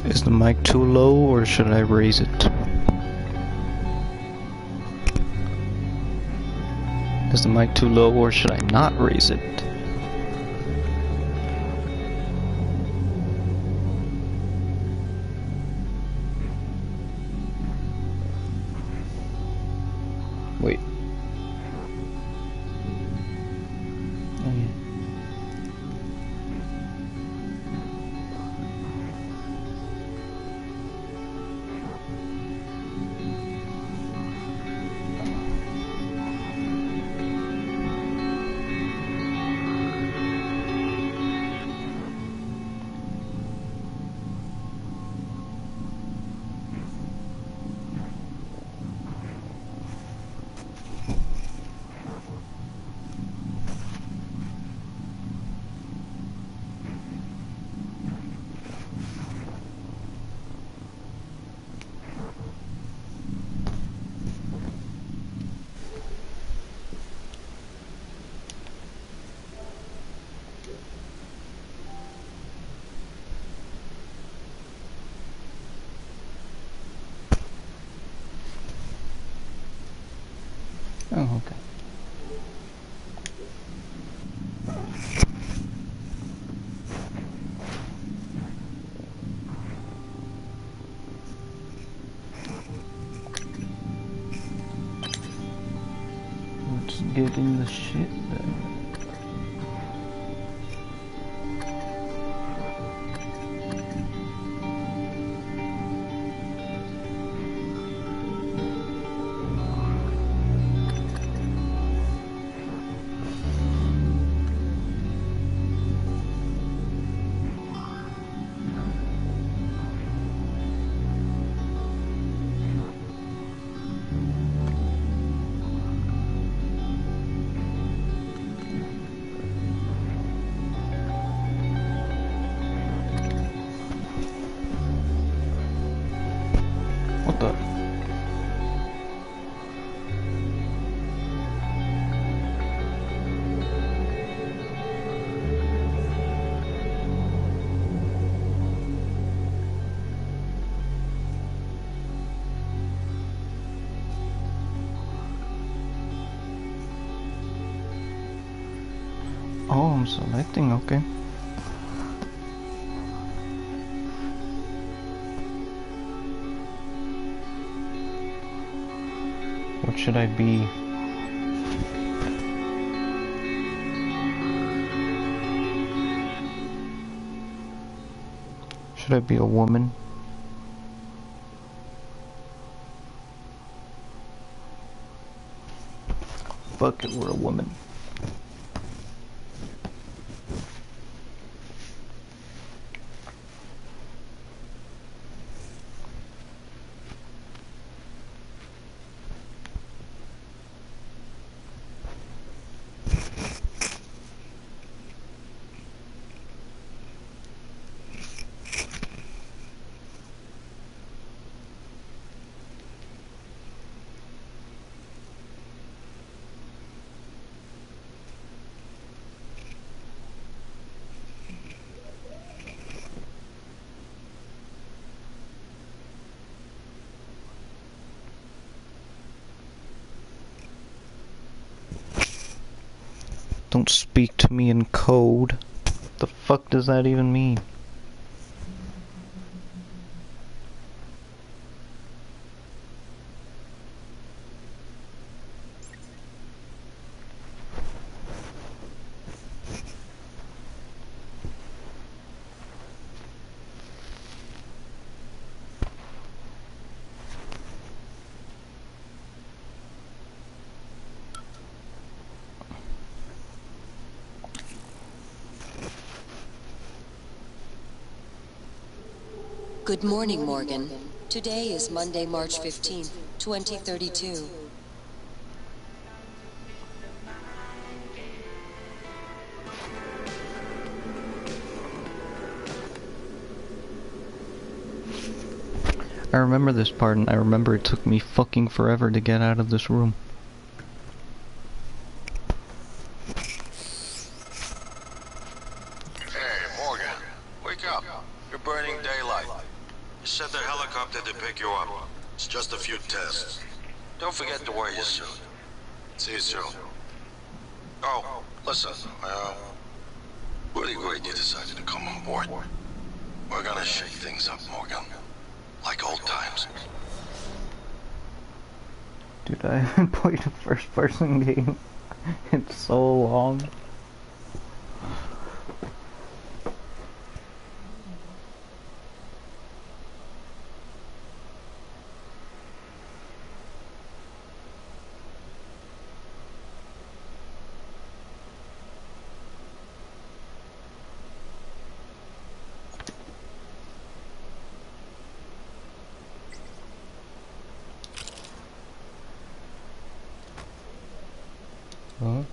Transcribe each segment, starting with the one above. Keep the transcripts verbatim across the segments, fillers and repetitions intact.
Is the mic too low or should I raise it? Is the mic too low or should I not raise it? Wait. Oh, yeah. Oh, okay. Let's get in the shit then. What the? Oh, I'm selecting, okay. What should I be? Should I be a woman? Fuck it, we're a woman. Don't speak to me in code. The fuck does that even mean? Good morning, Morgan. Today is Monday, March fifteenth, twenty thirty-two. I remember this part, and I remember it took me fucking forever to get out of this room. Hey, Morgan. Wake up. You're burning daylight. Said the helicopter to pick you up. It's just a few tests. Don't forget to wear your suit. See you soon. Oh, listen, uh, really great you decided to come on board. We're gonna shake things up, Morgan. Like old times. Dude, I haven't played a first-person game in so long. Huh?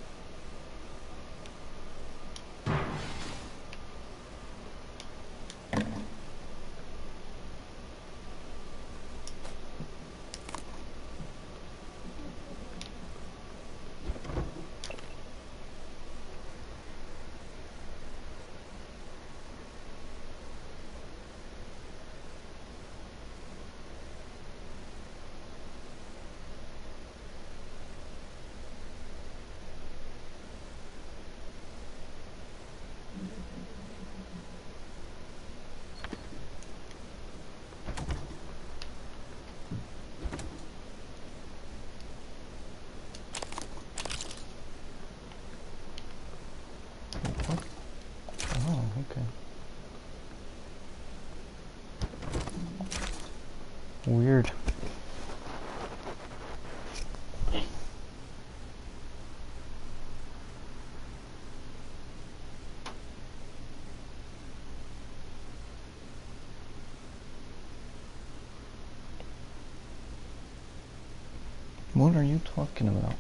Oh, okay. Weird. What are you talking about?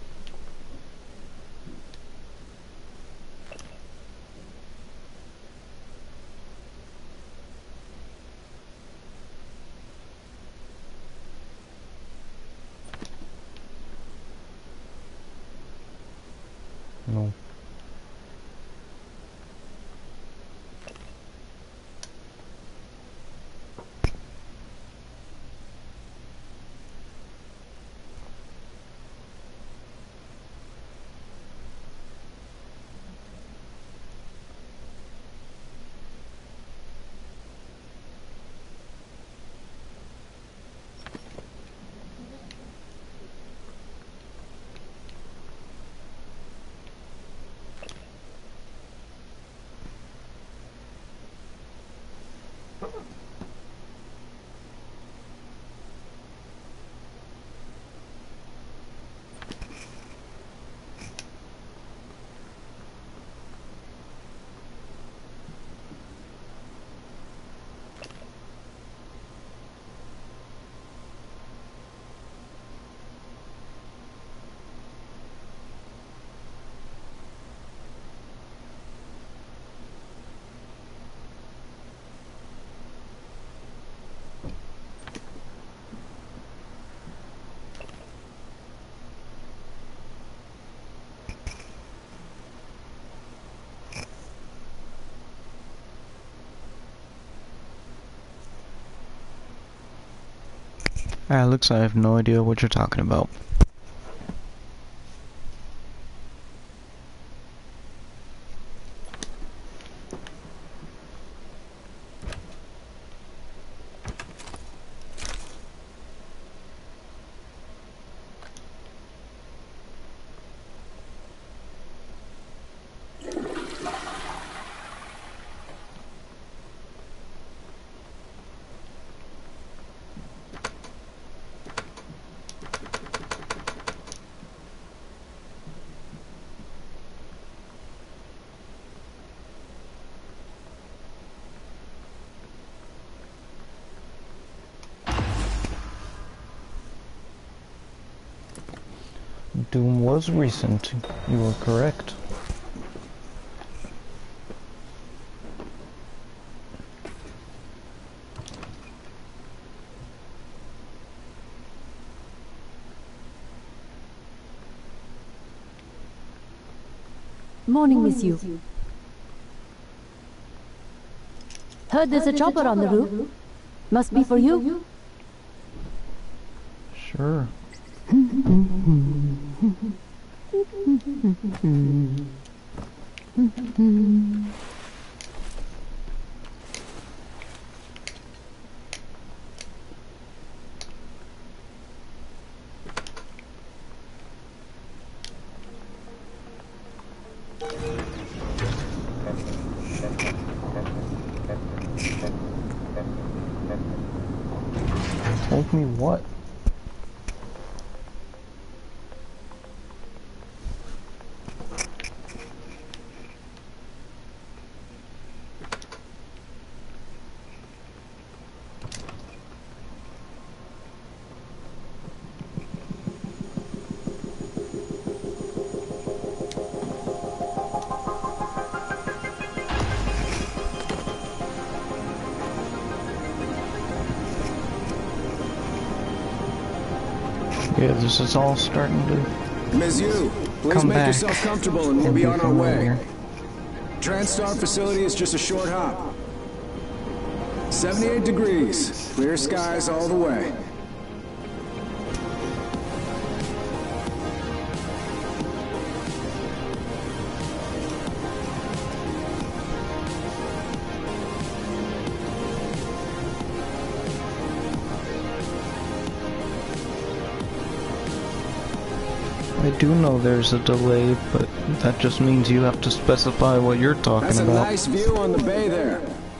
No. Alex, I have no idea what you're talking about. Doom was recent. You were correct. Morning, Miss Yu. Heard there's a chopper on the roof. Must be for you? Sure. Told me what? Yeah, this is all starting to Miz Yu, please come make back yourself comfortable and we'll and be be on our way. familiar. TranStar facility is just a short hop. seventy-eight degrees, clear skies all the way. I do know there's a delay, but that just means you have to specify what you're talking That's a about. nice view on the bay there.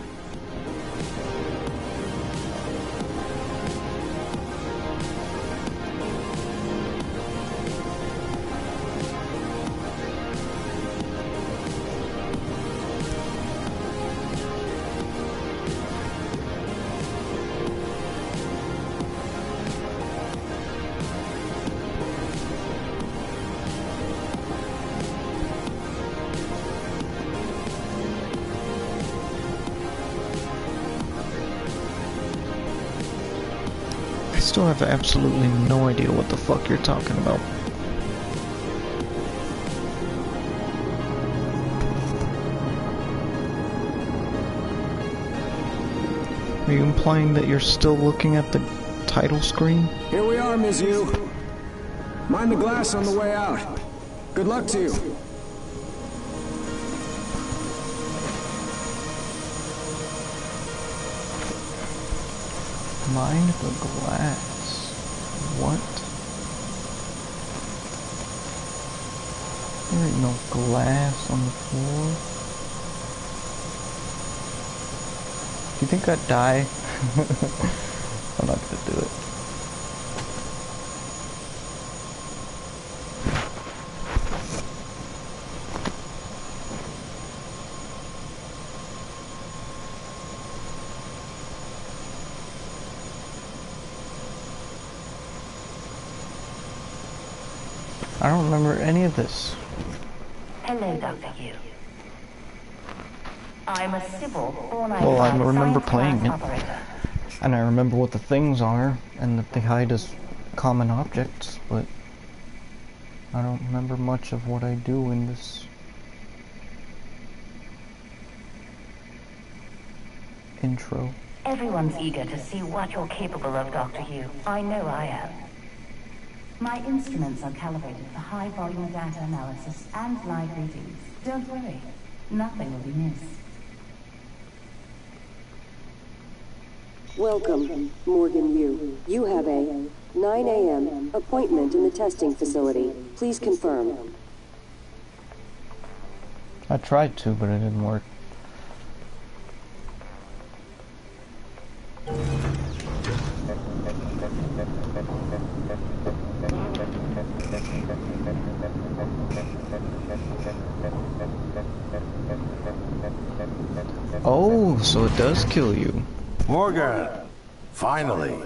I still have absolutely no idea what the fuck you're talking about. Are you implying that you're still looking at the title screen? Here we are, Miz Yu. Mind the glass on the way out. Good luck to you. Mind the glass. What? There ain't no glass on the floor. Do you think I'd die? I'm not gonna do it. I don't remember any of this. Hello, Doctor Yu. I'm a civil born Well, I remember science playing class it. operator. And I remember what the things are, and that they hide as common objects, but I don't remember much of what I do in this intro. Everyone's eager to see what you're capable of, Doctor Yu. I know I am. My instruments are calibrated for high-volume data analysis and live readings. Don't worry, nothing will be missed. Welcome, Morgan Yu. You have a nine A M appointment in the testing facility. Please confirm. I tried to, but it didn't work. Oh, so it does kill you. Morgan! Finally!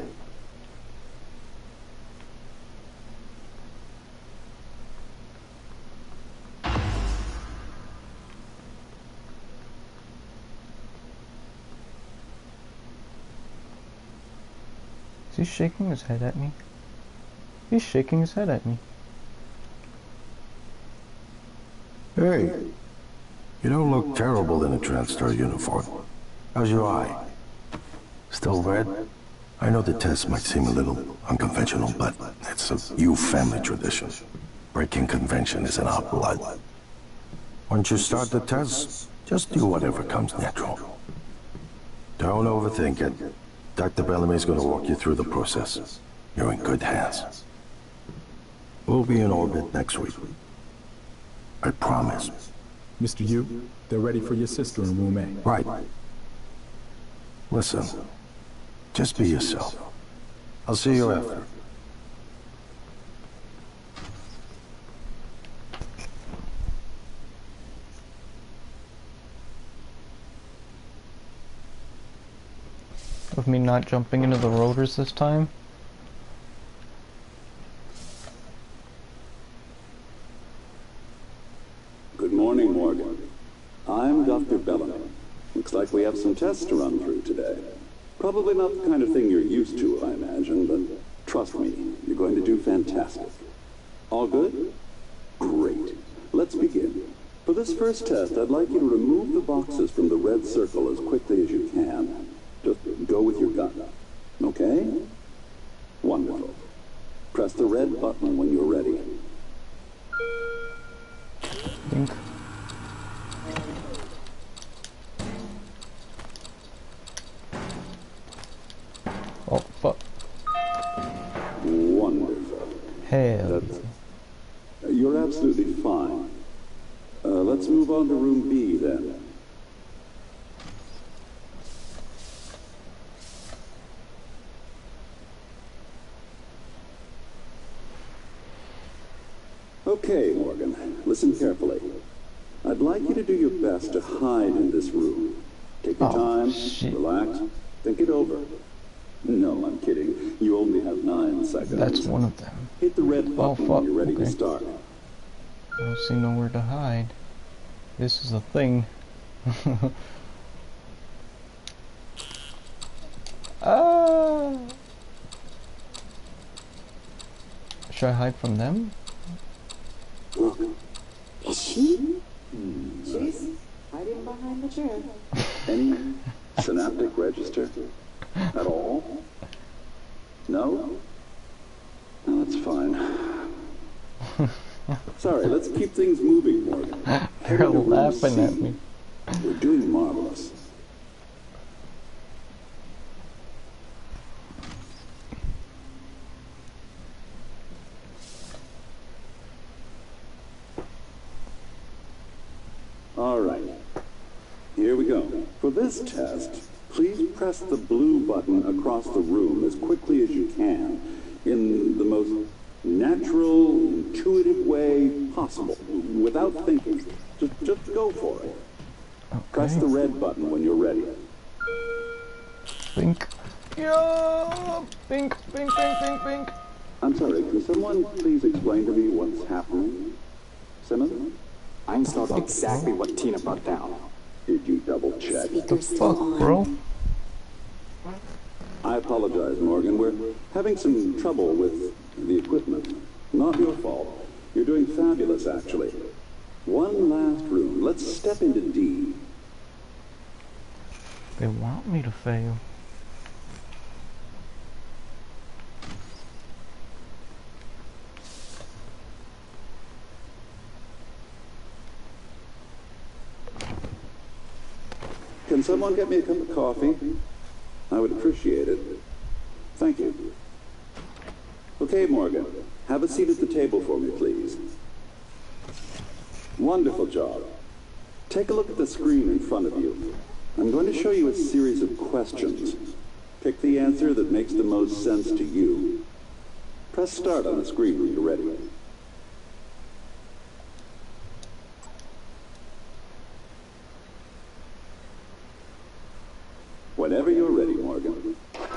Is he shaking his head at me? He's shaking his head at me. Hey, you don't look terrible in a TranStar uniform. How's your eye? Still red? I know the test might seem a little unconventional, but it's a Yu family tradition. Breaking convention is in our blood. Once you start the test, just do whatever comes natural. Don't overthink it. Doctor Bellamy's gonna walk you through the process. You're in good hands. We'll be in orbit next week. I promise. Mister Yu, they're ready for your sister in room A. Right. Listen, just be yourself. I'll see you after. Of me not jumping into the rotors this time. Good morning, Morgan. I'm Doctor Bellamy. Looks like we have some tests to run through today. Probably not the kind of thing you're used to, I imagine, but trust me, you're going to do fantastic. All good? Great. Let's begin. For this first test, I'd like you to remove the boxes from the red circle as quickly as you can. Just go with your gun. Okay? Wonderful. Press the red button when you're ready. Think. Oh, fuck. Wonderful. Hell. That's, you're absolutely fine. Uh, let's move on to room B then. Okay, Morgan, listen carefully. I'd like you to do your best to hide in this room. Take your Oh, time, shit. relax, think it over. No, I'm kidding. You only have nine seconds. That's one of them. Hit the red Oh, button fuck. when you're ready Okay. to start. I don't see nowhere to hide. This is a thing. Ah! Should I hide from them? Look, is she? She's hiding behind the chair. Any synaptic register? At all? No? No, that's fine. Sorry, let's keep things moving, Morgan. They're Head into room laughing C. at me. You're doing marvelous. All right. Here we go. For this test, please press the blue button across the room as quickly as you can in the most natural, intuitive way possible, without thinking. Just, just go for it. Okay. Press the red button when you're ready. Pink. Yeah! Pink, pink, pink, pink, pink. I'm sorry, can someone please explain to me what's happening? Simmons? I installed exactly what Tina brought down. Did you double check? The Speaker's still fuck, on. bro? I apologize, Morgan. We're having some trouble with the equipment. Not your fault. You're doing fabulous, actually. One last room. Let's step into D. They want me to fail. Can someone get me a cup of coffee? I would appreciate it. Thank you. Okay, Morgan. Have a seat at the table for me, please. Wonderful job. Take a look at the screen in front of you. I'm going to show you a series of questions. Pick the answer that makes the most sense to you. Press start on the screen when you're ready. Whenever you're ready, Morgan.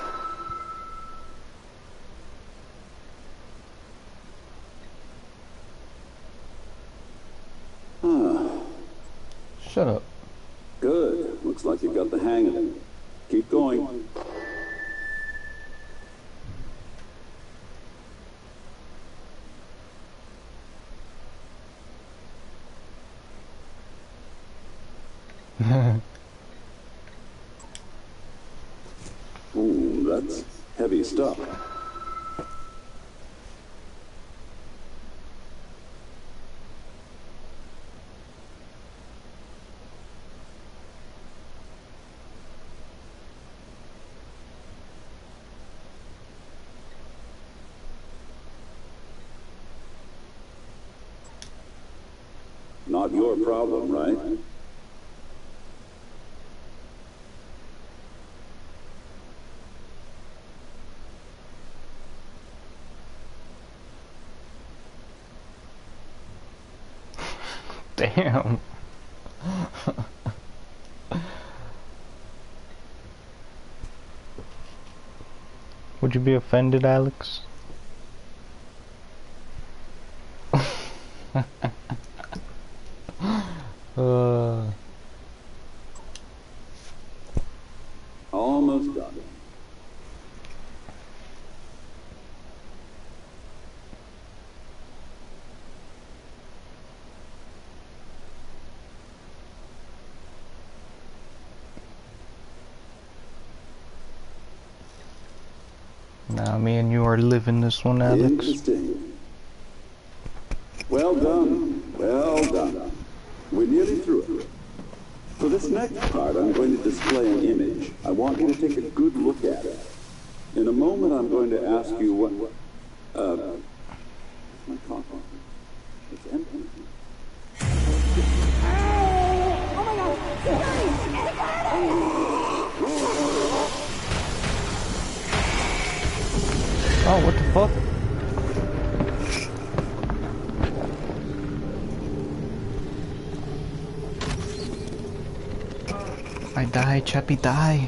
Ah, Shut up. good. Looks like you've got the hang of it. Keep going. That's heavy stuff. Not your problem, right? Damn. Would you be offended, Alex? uh. Almost done. Now me and you are living this one, Alex. Interesting. Well done. Well done. We're nearly through it. For this next part, I'm going to display an image. I want you to take a good look at it. In a moment, I'm going to ask you what... Uh... My coffee. It's empty. Oh my god! Oh, what the fuck? I die, Chappie, die.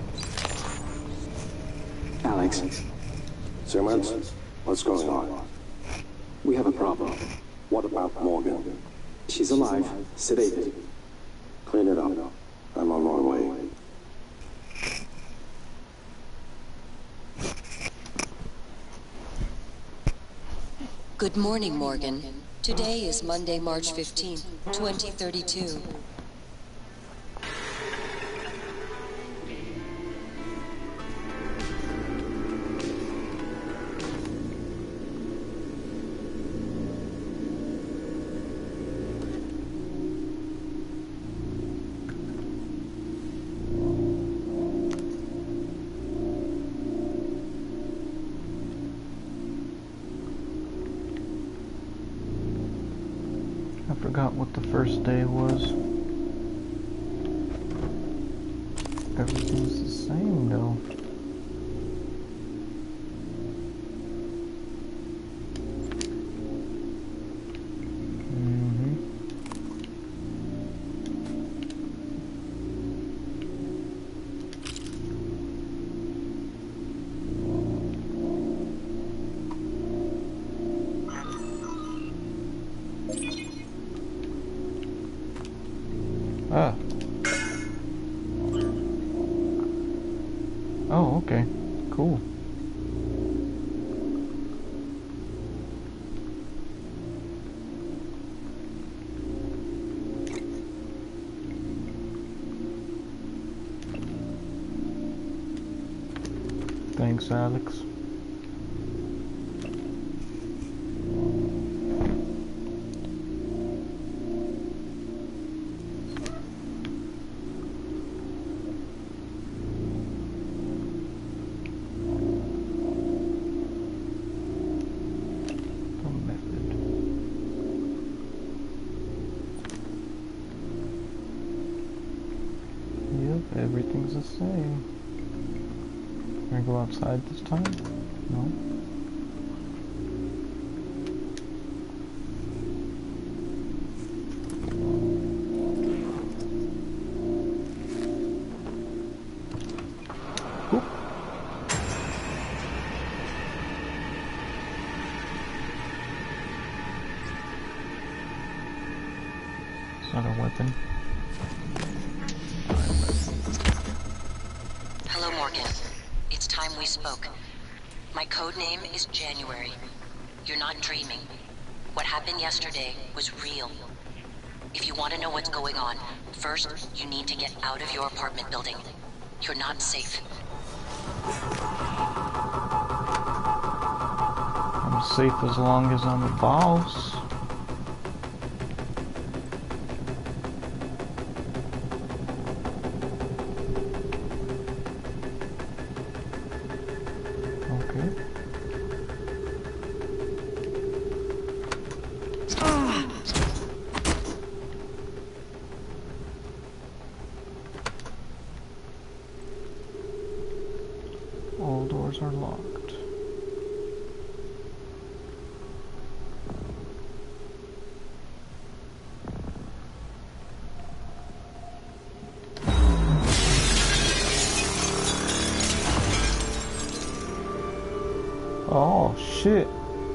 Alex. Simmons, what's going on? We have a problem. What about Morgan? She's alive, sedated. Clean it up. I'm on my way. Good morning, Morgan. Today is Monday, March fifteenth, twenty thirty-two. I forgot what the first day was. Everything's the same though. Mm-hmm. Ah. Oh, okay. Cool. Thanks, Alex. Everything's the same. Can I go outside this time? No. Oop. It's not a weapon. Hello, Morgan. It's time we spoke. My code name is January. You're not dreaming. What happened yesterday was real. If you want to know what's going on, first, you need to get out of your apartment building. You're not safe. I'm safe as long as I'm a boss. All doors are locked. Oh shit.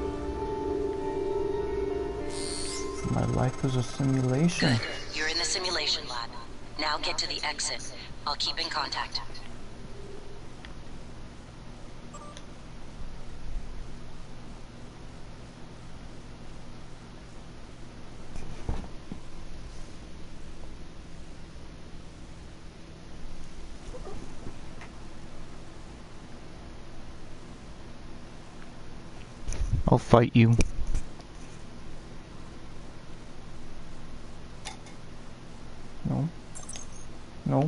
My life is a simulation. Good. You're in the simulation lab. Now get to the exit. I'll keep in contact. I'll fight you. No. No.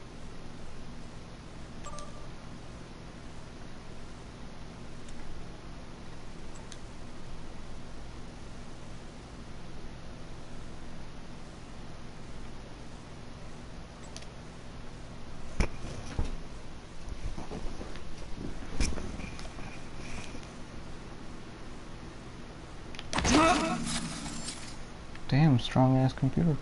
Damn, strong ass computer.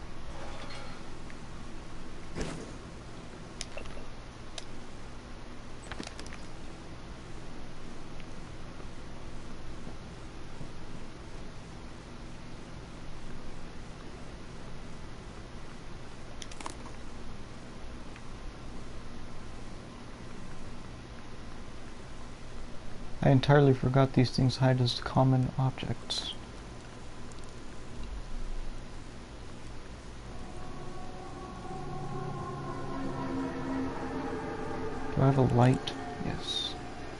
I entirely forgot these things hide as common objects. Do I have a light? Yes.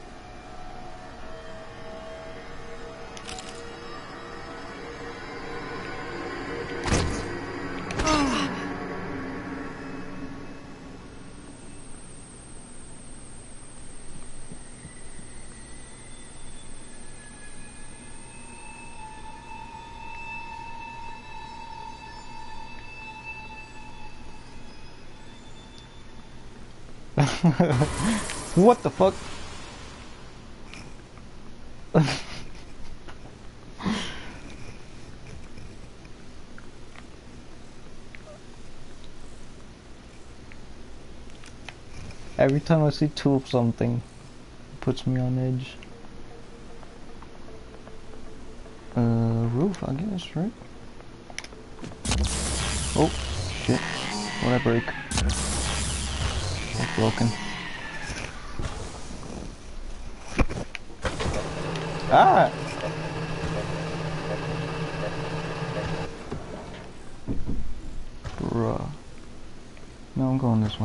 What the fuck? Every time I see two of something, it puts me on edge. Uh, roof, I guess, right? Oh, shit. What'd I break? It's broken. Ah! Bruh. No, I'm going this way.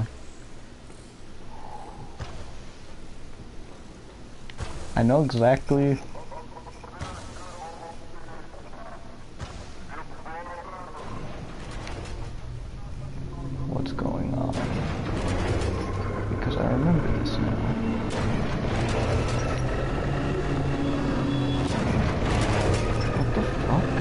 I know exactly. What's going on. Because I remember this now. What the fuck?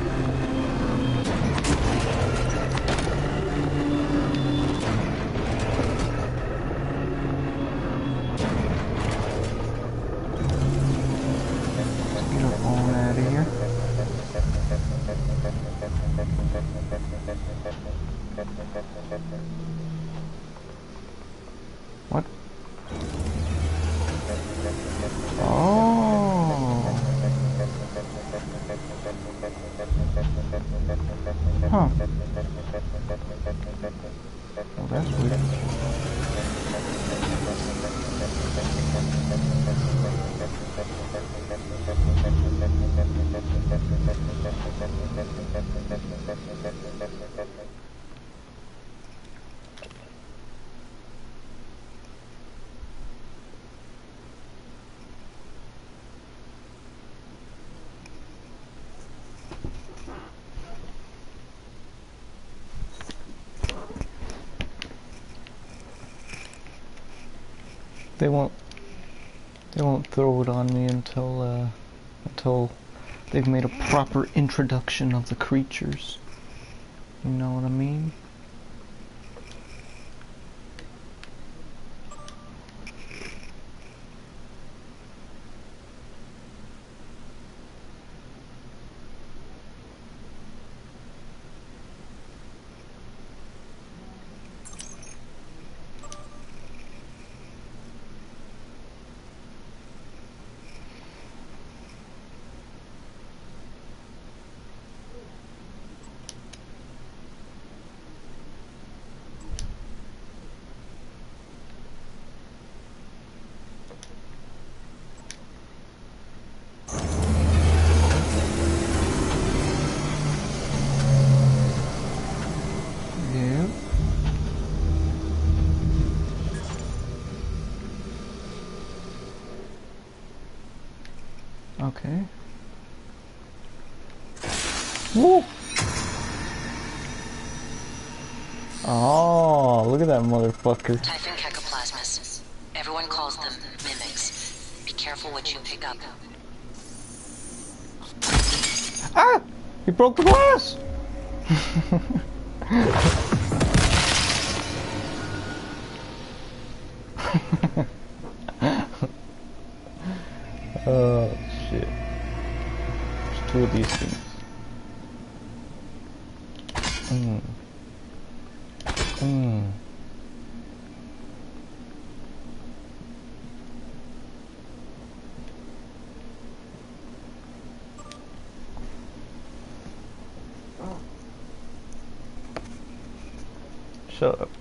Let's get our phone out of here. What? Oh. Huh. Well, that's weird. They won't. They won't throw it on me until uh, until they've made a proper introduction of the creatures. You know what I mean? Okay. Woo! Oh, look at that motherfucker. Typhon cacoplasmus. Everyone calls them mimics. Be careful what you pick up. Ah! He broke the glass! Oh shit. There's two of these things. Mm. Mm. Shut up.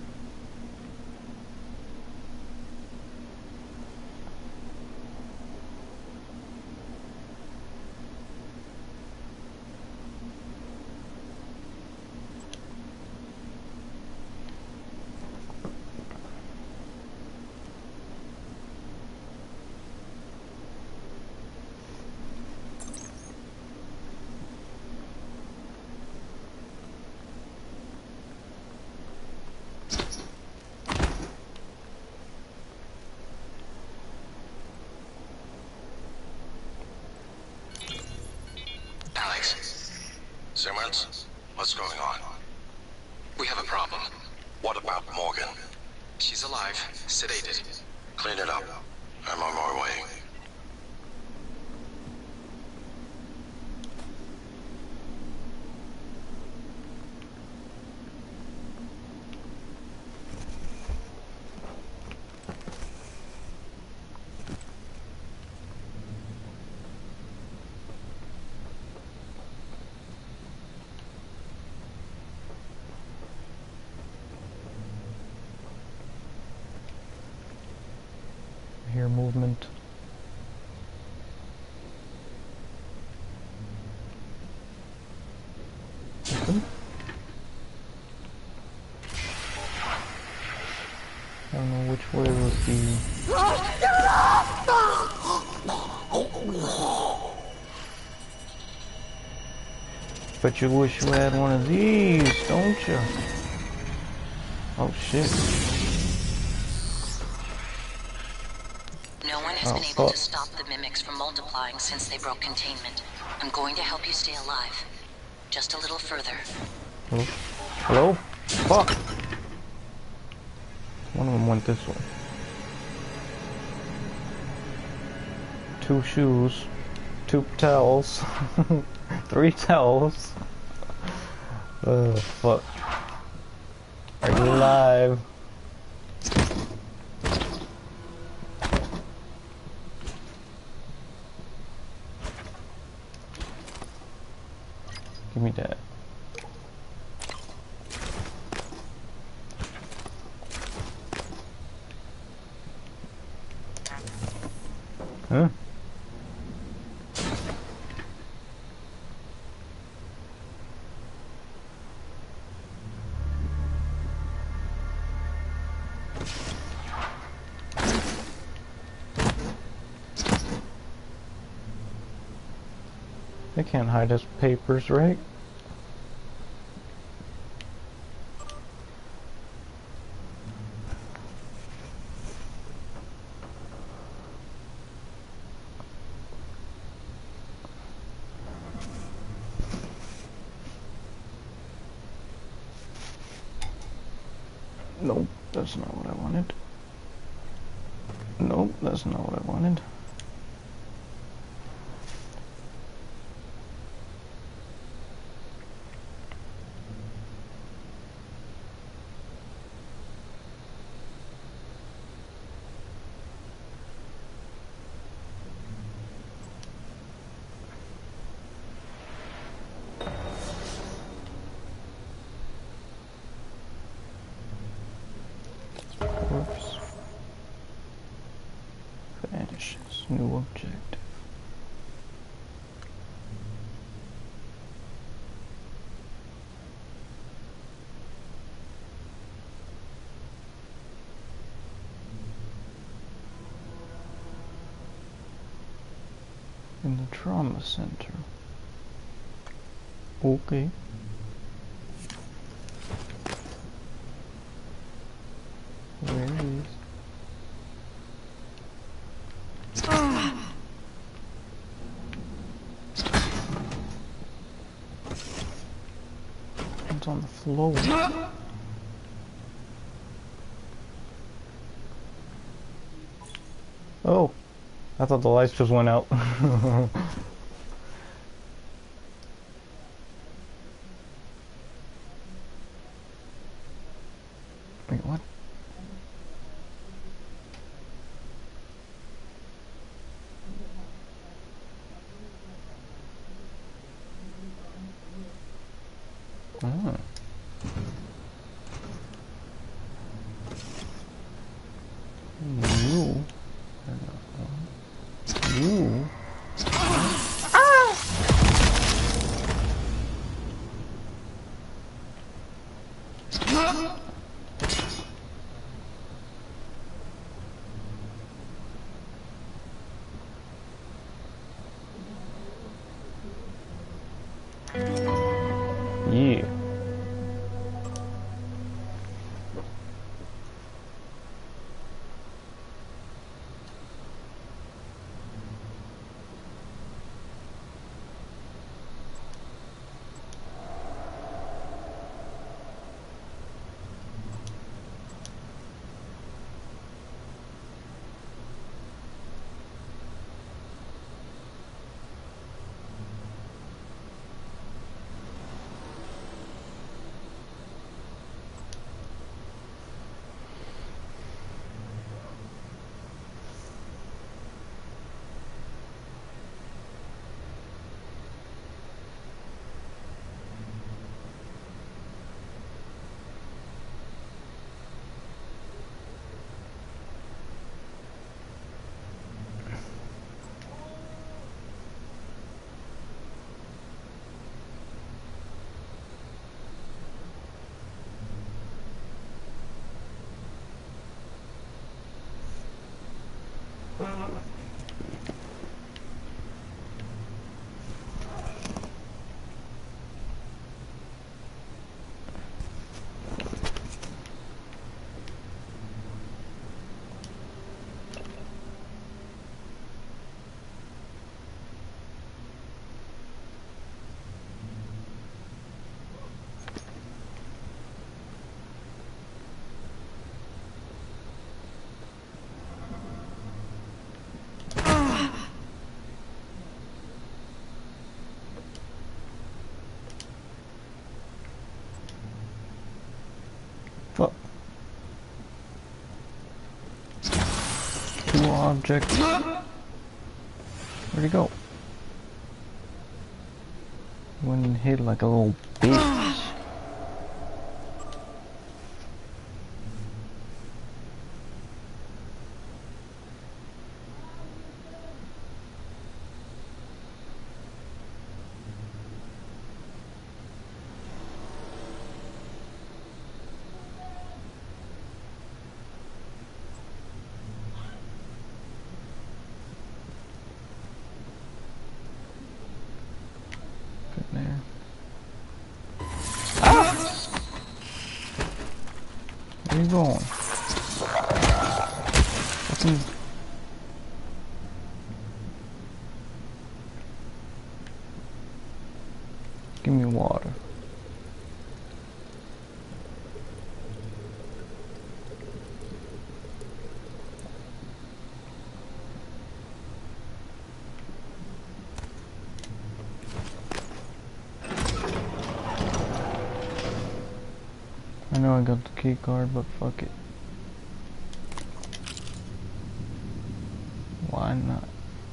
Simmons, what's going on? We have a problem. What about Morgan? She's alive, sedated. Clean it up. I'm on my way. Hear movement. Open. I don't know which way was the... But you wish you had one of these, don't you? Oh shit. No one has Oh, been able fuck. to stop the mimics from multiplying since they broke containment. I'm going to help you stay alive. Just a little further. Hello? Hello? Fuck! One of them went this way. Two shoes. Two towels. Three towels. Oh, fuck. Are you alive? Give me that. Huh? They can't hide us papers, right? that's not what I wanted. Nope, that's not what I wanted. Whoops. Vanishes. New objective. In the trauma center. Okay. Where it is. It's on the floor. Oh, I thought the lights just went out. Wait, what? Oh. You. You. Ah! Yeah. Fuck. Two objects. Where'd he go? Went and hid like a little bitch. There. Ah! Where you going? What's in... Give me water. know I got the key card, but fuck it. Why not?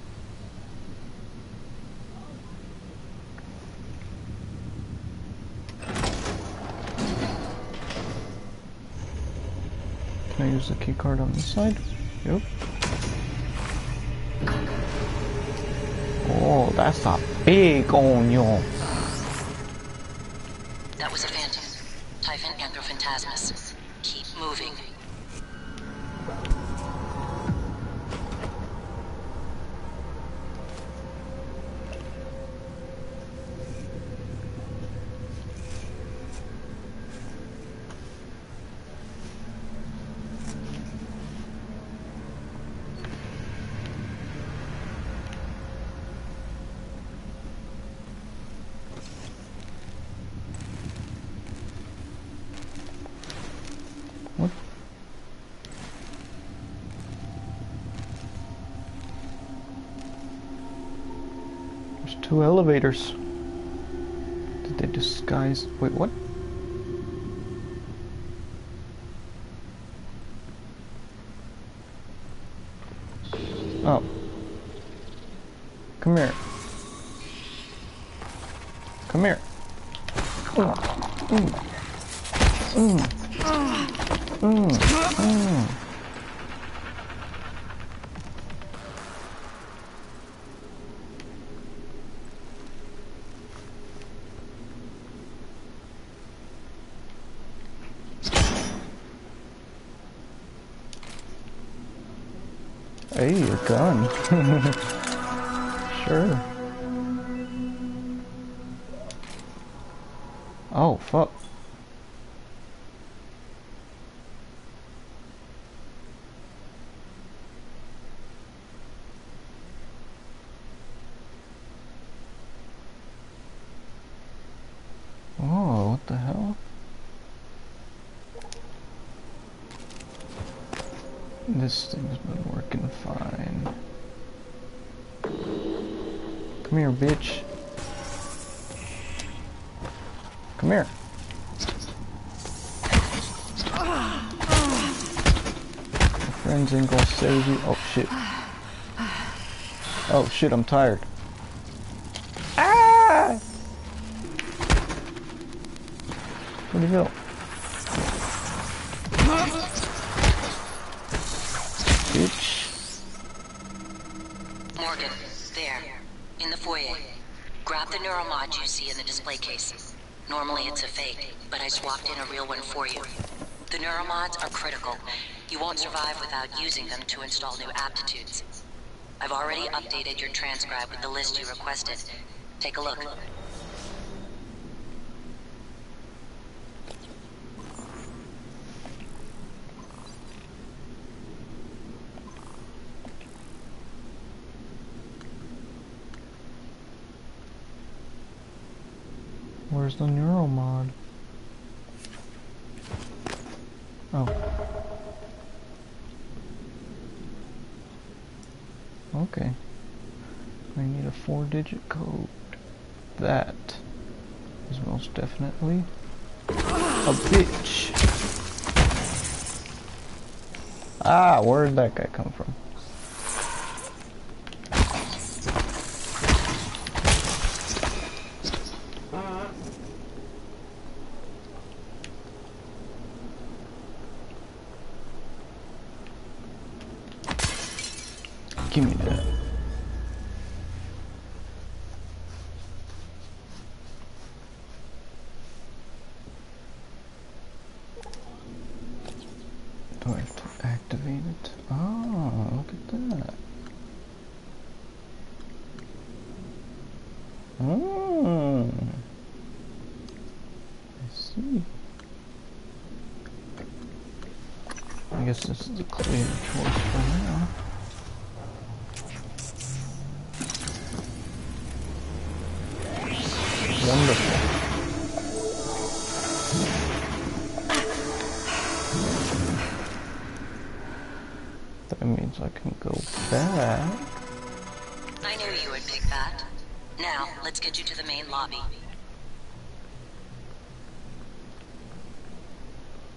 Can I use the key card on this side? Yep. Oh, that's a big onion. That was a phantom. Typhon Anthrophantasmus. Keep moving. Two elevators. Did they disguise? Wait, what? Oh. Come here. Come here. Mm. Mm. Mm. Mm. Mm. Hey, a gun. Sure. Oh, fuck. Oh, what the hell? This thing's been working fine. Come here, bitch. Come here. My friends ain't gonna save you. Oh shit. Oh shit, I'm tired. Ah! Where'd he go? Bitch. Morgan, there. In the foyer. Grab the neuromod you see in the display case. Normally it's a fake, but I swapped in a real one for you. The neuromods are critical. You won't survive without using them to install new aptitudes. I've already updated your transcribe with the list you requested. Take a look. Where's the neuromod? Oh. Okay. I need a four-digit code. That is most definitely a bitch. Ah, where did that guy come from? Give me that. Do I have to activate it? Oh, look at that. Oh, I see. I guess this is a clear choice for now. Wonderful. That means I can go back. I knew you would pick that. Now, let's get you to the main lobby.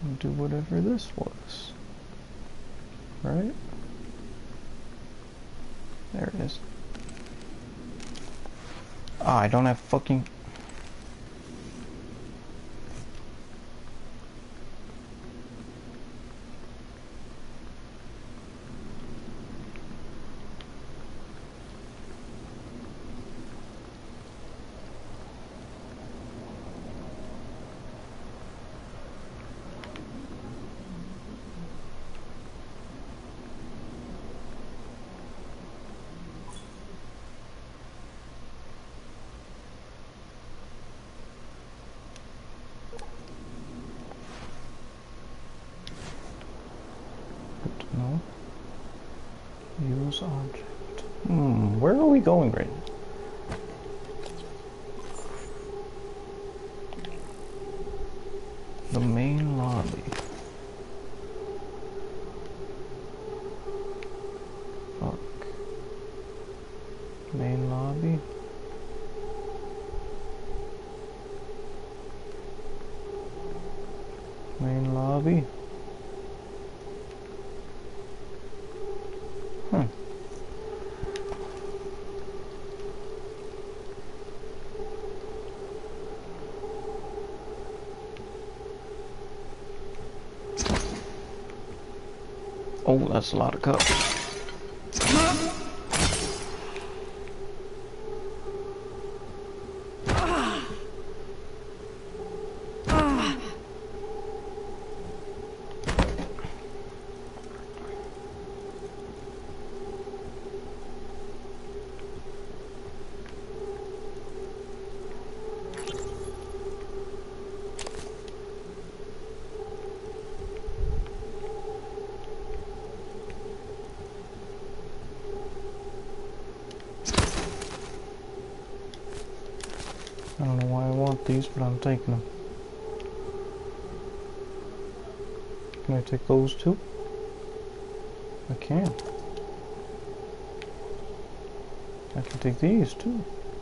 and do whatever this was. Right? There it is. Ah, I don't have fucking... No. Use object. Hmm, where are we going right now? The main lobby. Fuck. Main lobby. Main lobby. Hmm. Oh, that's a lot of cups. I don't know why I want these, but I'm taking them. Can I take those too? I can. I can take these too.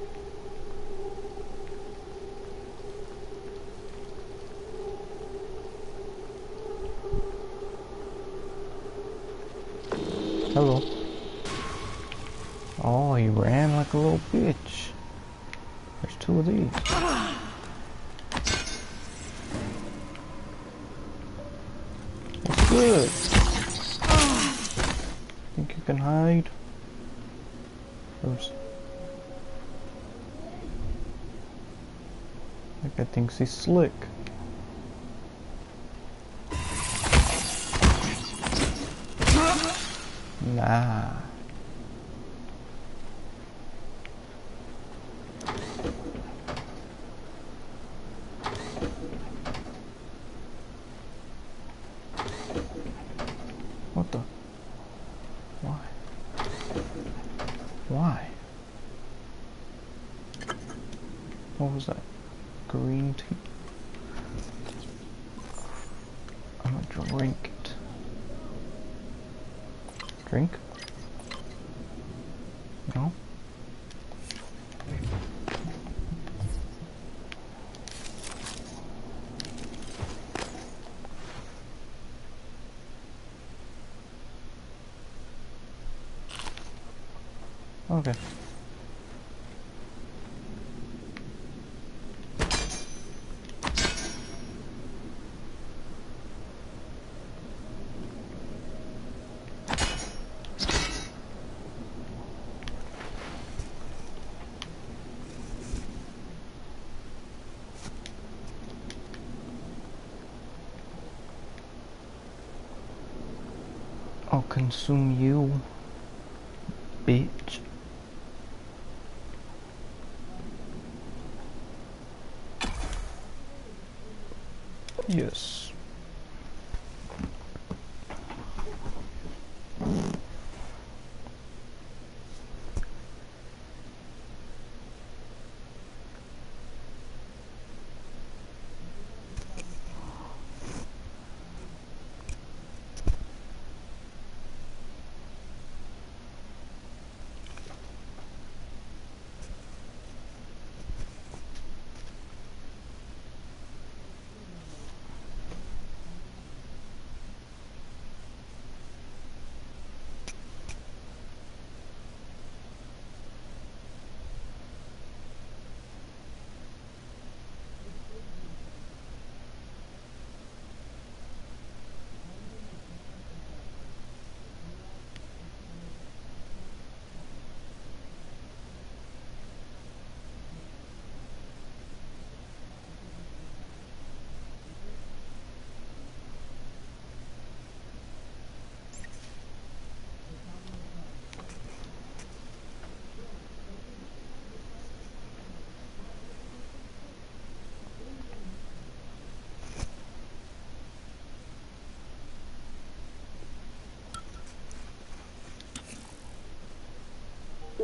Hello. Oh, he ran like a little bitch. There's two of these. That's good. Think you can hide? Oops. That guy thinks he's slick. Nah. What the? Why? Why? What was that? Green tea? I'm gonna drink it. Drink? No? Okay. I'll consume you, bitch. Yes.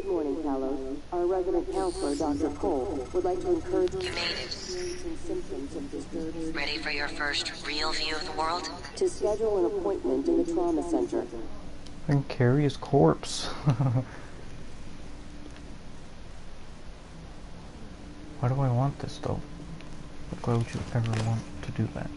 morning, Kalos. Our resident counselor, Doctor Cole, would like to encourage you You made it. experiencing symptoms of disturbed Ready for your first real view of the world? to schedule an appointment in the trauma center. And carry his corpse. Why do I want this though? Why would you ever want to do that?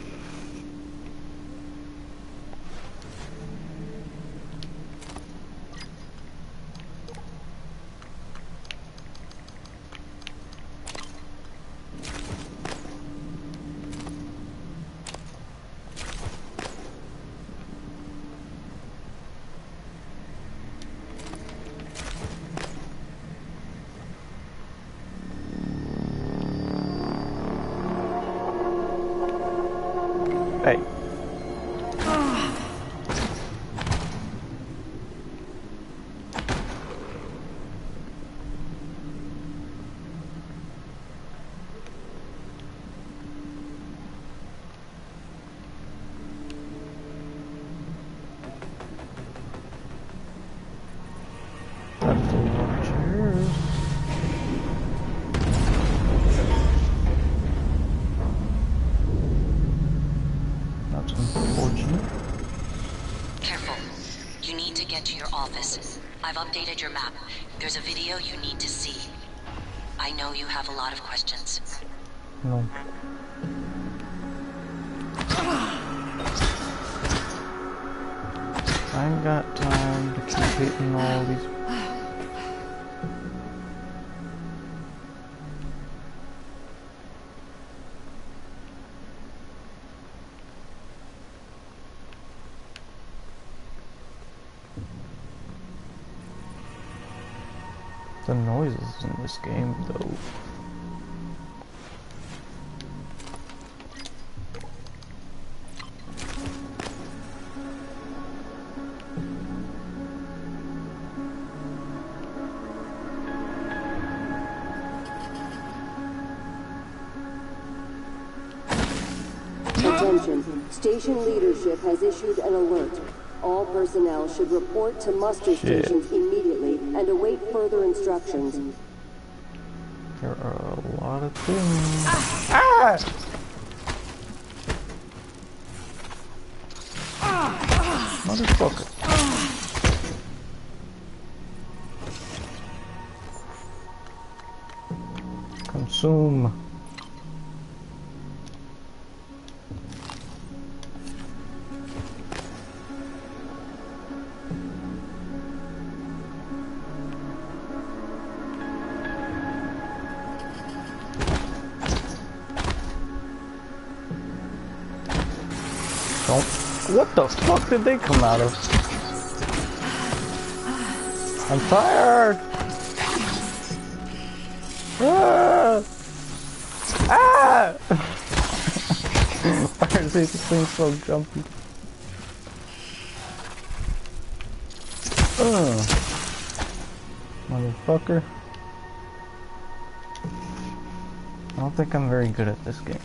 Hey. That's the one. Cheers. That's unfortunate. Careful. You need to get to your office. I've updated your map. There's a video you need to see. I know you have a lot of questions. No. I ain't got time to keep hitting all these. The noises in this game, though. Attention. Station leadership has issued an alert. All personnel should report to muster Shit. stations immediately and await further instructions. There are a lot of things. Ah! Motherfucker. Consume. Don't. What the fuck did they come out of? I'm tired. Ah! Ah! Why are these things so jumpy? Ugh. Motherfucker. I don't think I'm very good at this game.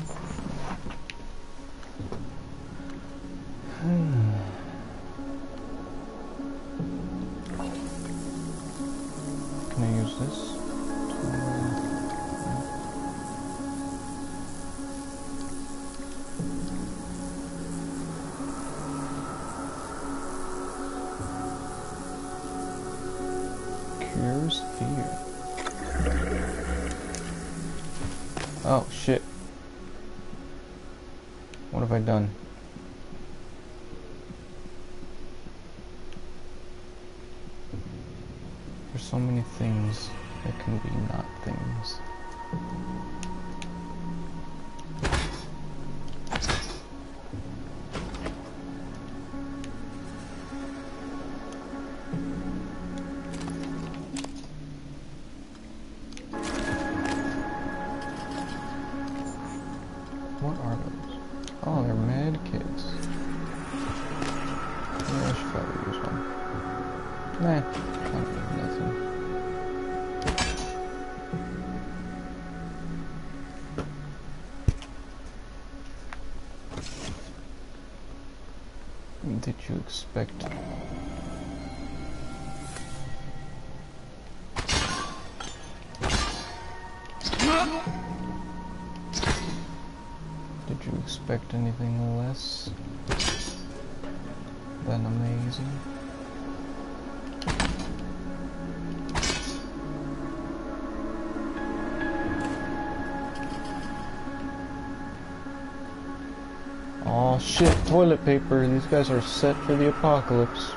Can I use this? Cures fear. Oh shit. What have I done? There's so many things that can be not things. What are those? Oh, they're med kits. Maybe I should probably use one. Nah, not really nothing. Did you expect? you expect anything less than amazing? Oh shit, toilet paper. These guys are set for the apocalypse.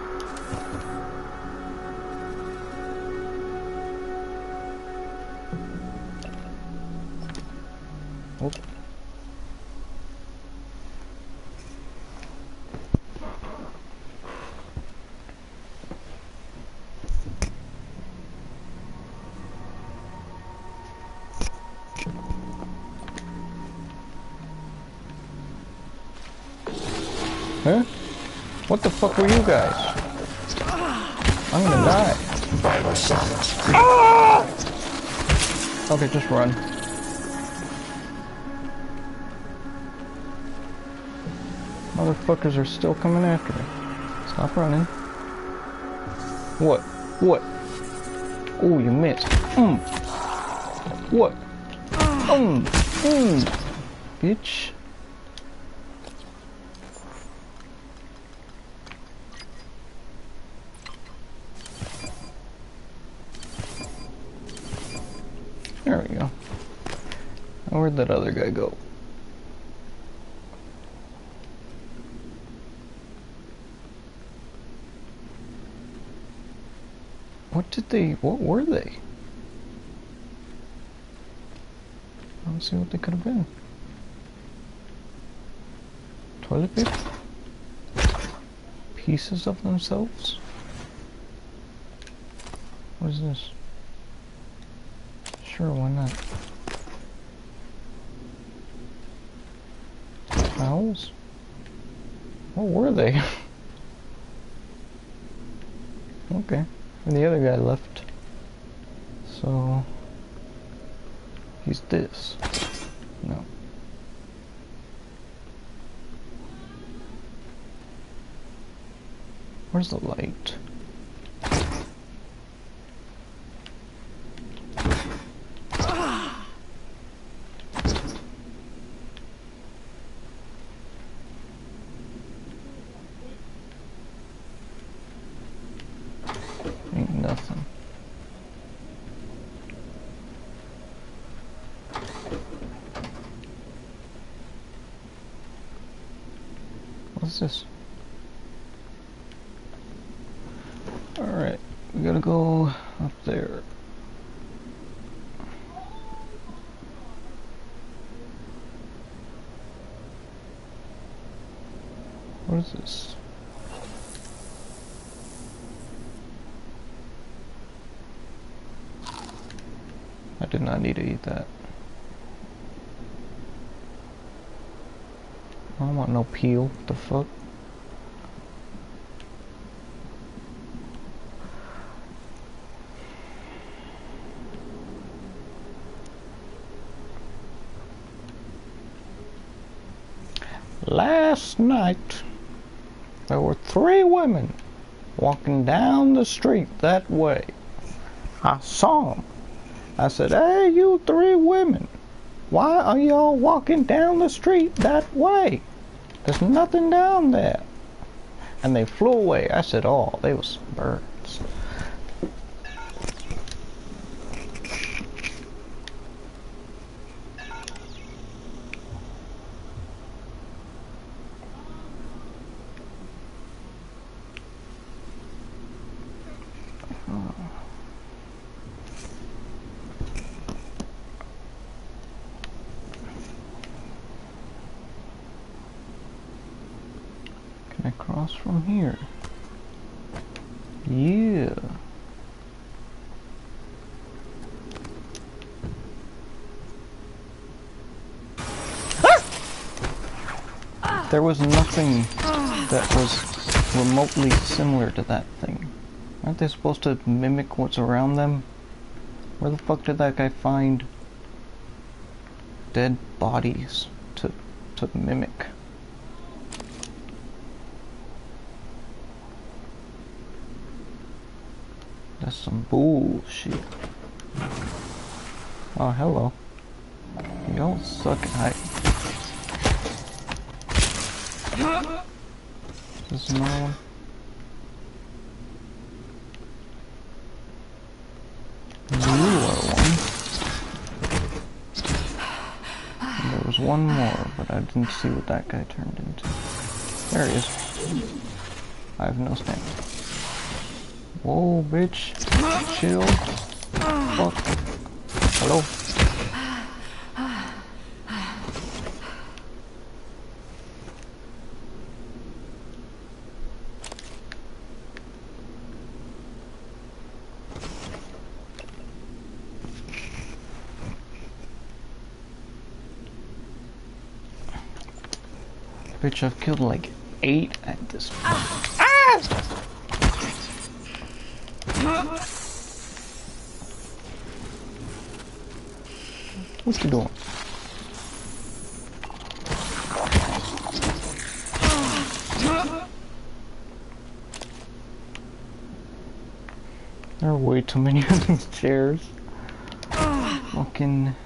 Oh. Huh? What the fuck are you guys? I'm gonna die. Ah! Okay, just run. Motherfuckers are still coming after me. Stop running. What? What? Oh, you missed. Mm. What? Mm. Mm. Bitch. There we go. Now where'd that other guy go? What did they, what were they? I don't see what they could have been. Toilet paper? Pieces of themselves? What is this? Sure, why not? Towels? What were they? Okay. And the other guy left. So he's this. No. Where's the light? Ain't nothing. What's this? Alright, we gotta go up there. What is this? I did not need to eat that. I don't want no peel. What the fuck? Last night, there were three women walking down the street that way. I saw them. I said, hey, you three women, why are y'all walking down the street that way? There's nothing down there. And they flew away. I said, oh, they was birds. Can I cross from here? Yeah. Ah! There was nothing that was remotely similar to that thing. Aren't they supposed to mimic what's around them? Where the fuck did that guy find dead bodies to to mimic? That's some bullshit. Oh, hello. Y'all suck at hiding. another one. You are one. And there was one more, but I didn't see what that guy turned into. There he is. I have no stamina. Whoa, bitch. Chill. Fuck. Hello. Bitch, I've killed like eight at this point. Ah! What's he doing? There are way too many of these chairs. Fucking...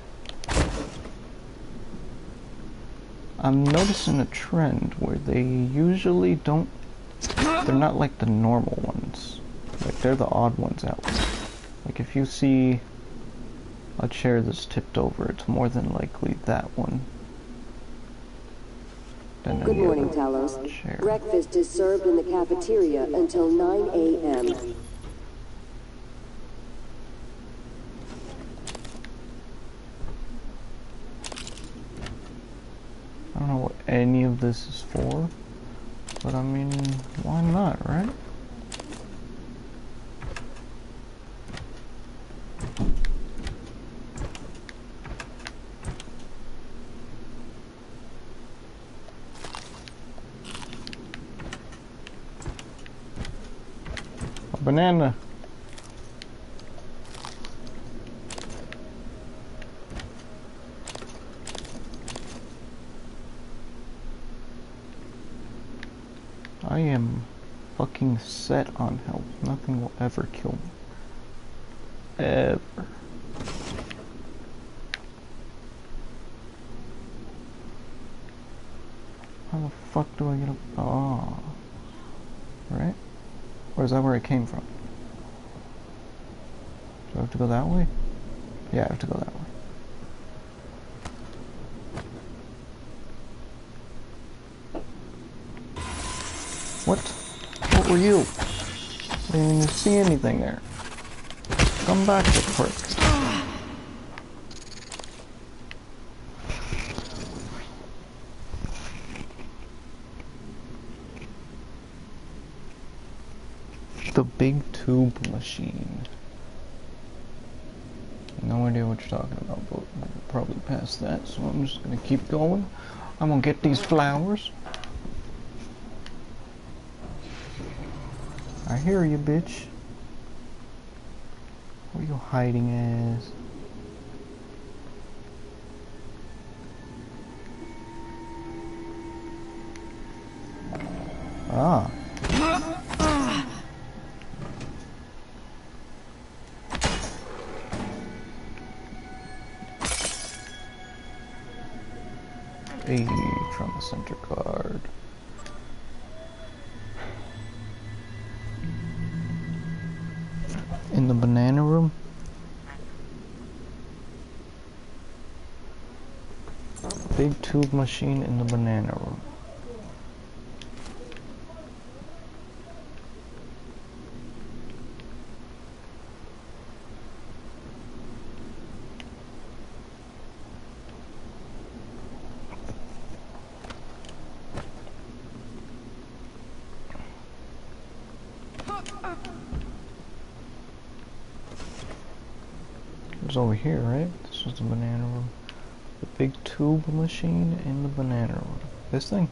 I'm noticing a trend where they usually don't... They're not like the normal ones. Like, they're the odd ones out. Like, if you see a chair that's tipped over, it's more than likely that one. Than Good morning, Talos. Chair. Breakfast is served in the cafeteria until nine A M I don't know what any of this is for, but I mean, why not, right? A banana. I am fucking set on health. Nothing will ever kill me. Ever. How the fuck do I get up? Oh. Right? Or is that where it came from? Do I have to go that way? Yeah, I have to go that way. What? What were you? I didn't even see anything there. Come back, you prick. The big tube machine. No idea what you're talking about, but we'll probably pass that, so I'm just gonna keep going. I'm gonna get these flowers. I hear you, bitch. Where are you hiding as? Ah. A trauma center card. In the banana room? Big tube machine in the banana room. It was over here, right? This was the banana room. The big tube machine in the banana room. This thing?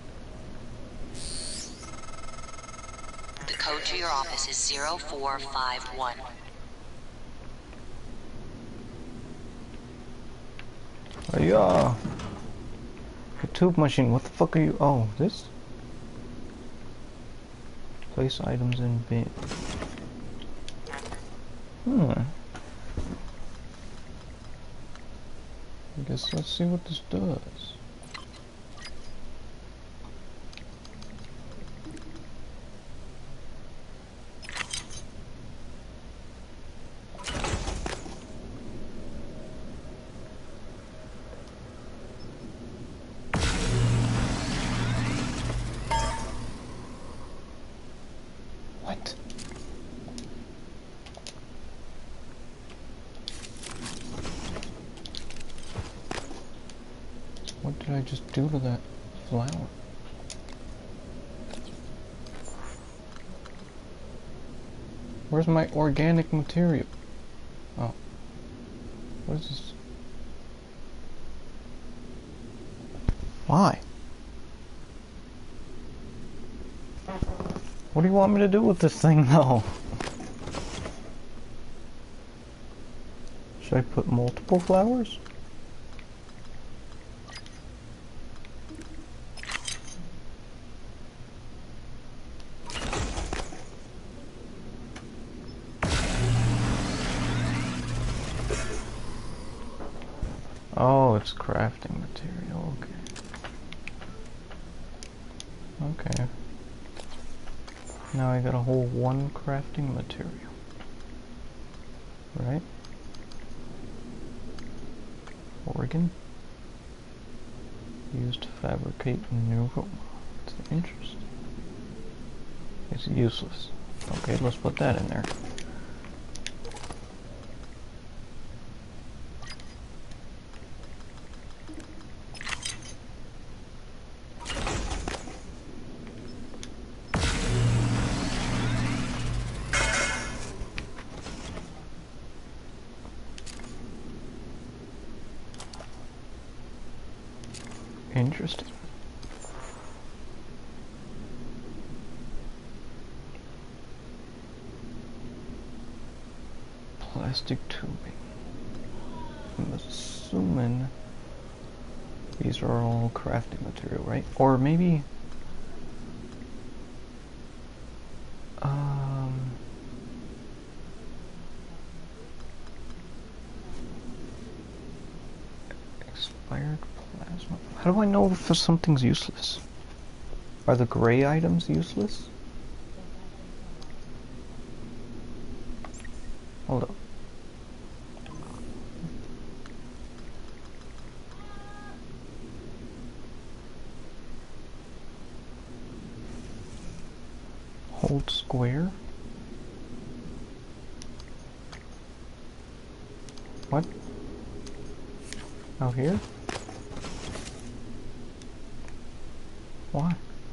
The code to your office is zero four five one. Oh, yeah. The tube machine. What the fuck are you? Oh, this? Place items in bin. Hmm. I guess let's see what this does. What? What did I just do to that flower? Where's my organic material? Oh. What is this? Why? What do you want me to do with this thing, though? Should I put multiple flowers? Oh, it's crafting material, okay. Okay. Now I got a whole one crafting material. Right? Organ. Used to fabricate new rope. It's interesting. It's useless. Okay, let's put that in there. Interesting. Plastic tubing. I'm assuming these are all crafting material, right? Or maybe um expired plasma. How do I know if something's useless? Are the gray items useless? Hold up. Hold square? What? Out here? Why?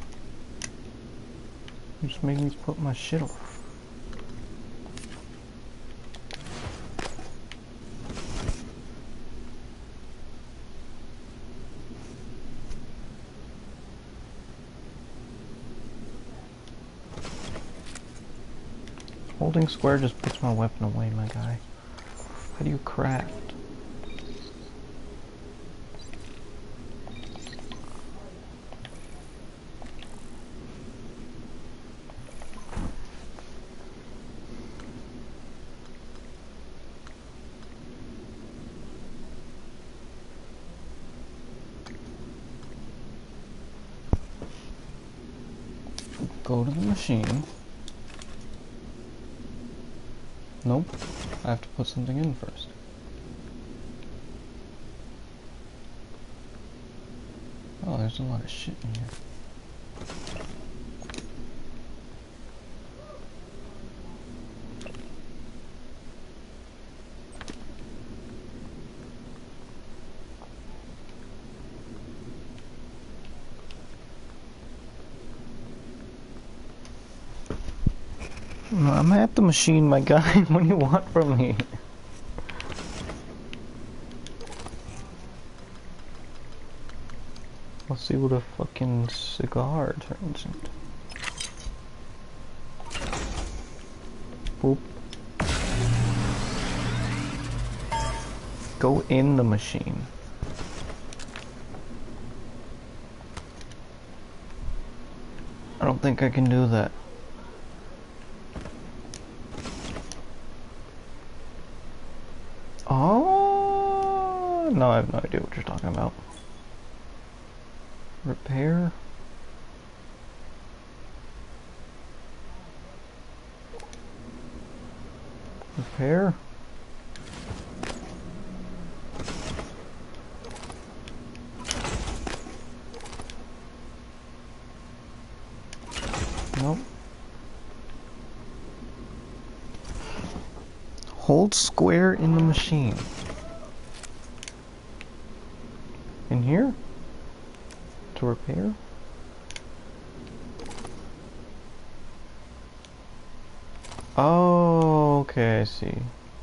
You just made me put my shit off. Holding square just puts my weapon away, my guy. How do you craft? Go to the machine. Nope. I have to put something in first. Oh, there's a lot of shit in here. I'm at the machine, my guy. What do you want from me? Let's see what a fucking cigar turns into. Boop. Go in the machine. I don't think I can do that. Oh no, I have no idea what you're talking about. Repair. Repair. Nope. Hold square in the machine. In here? To repair? Oh, okay, I see.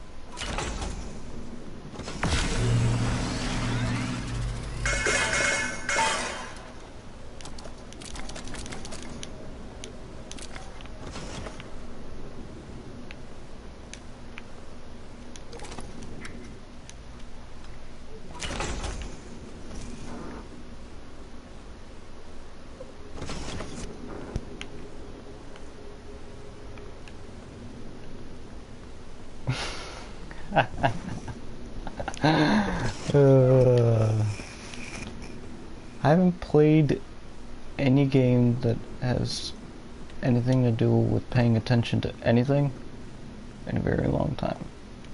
uh, I haven't played any game that has anything to do with paying attention to anything in a very long time.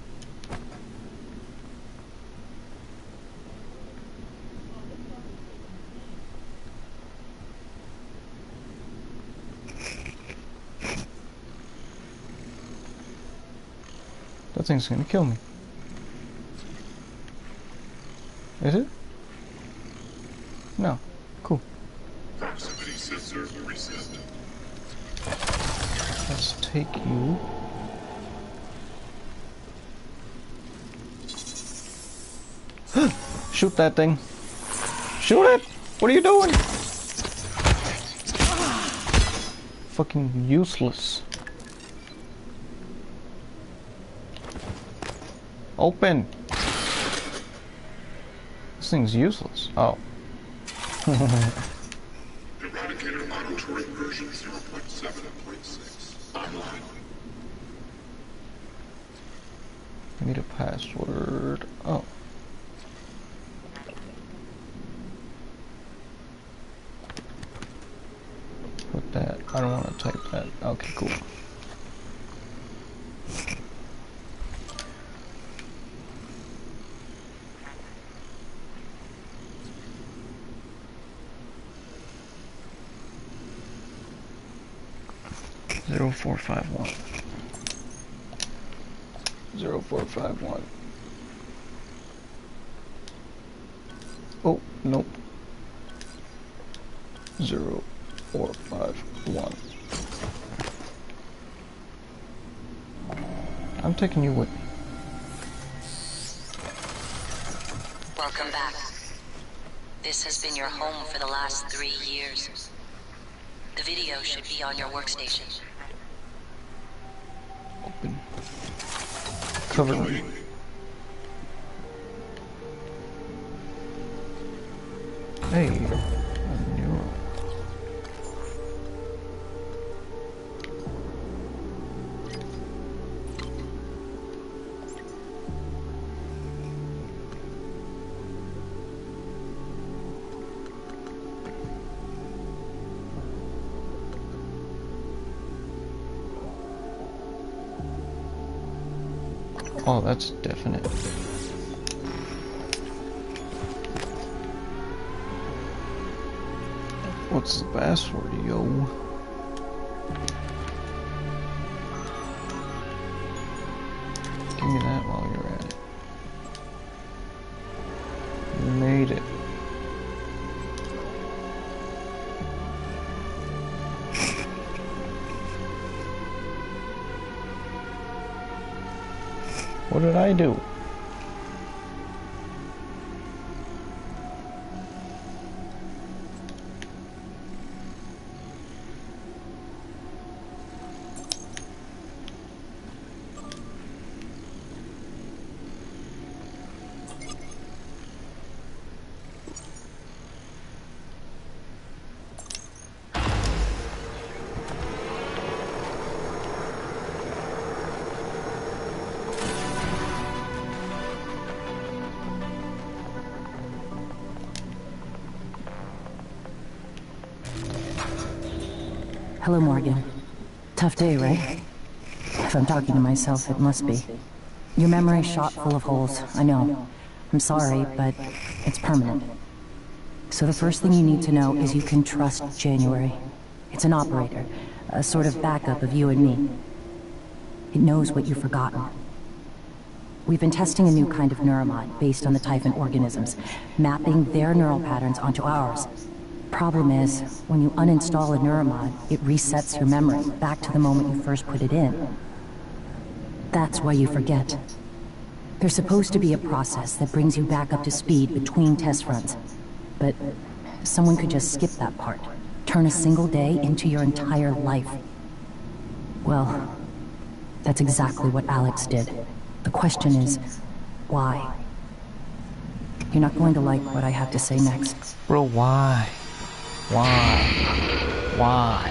That thing's gonna kill me. Is it? No. Cool. Proximity sensor reset. Let's take you. Shoot that thing. Shoot it! What are you doing? Fucking useless. Open! This thing's useless. Oh. Eradicator monitoring version zero point seven point six. Online. I need a password. Oh. Put that. I don't want to type that. Okay, cool. Zero four five one. Zero four five one. Oh, nope. Zero four five one. I'm taking you with me. Welcome back. This has been your home for the last three years. The video should be on your workstation. Open. Cover me. Hey, a neural. Oh, that's definite. What's the password, yo? Give me that while you're at it. You made it. What did I do? Hello, Morgan. Tough day, right? If I'm talking to myself, it must be. Your memory's shot full of holes, I know. I'm sorry, but it's permanent. So the first thing you need to know is you can trust January. It's an operator, a sort of backup of you and me. It knows what you've forgotten. We've been testing a new kind of neuromod based on the Typhon organisms, mapping their neural patterns onto ours. Problem is, when you uninstall a neuromod, it resets your memory back to the moment you first put it in. That's why you forget. There's supposed to be a process that brings you back up to speed between test runs. But someone could just skip that part, turn a single day into your entire life. Well, that's exactly what Alex did. The question is, why? You're not going to like what I have to say next. Bro, why? Why? Why?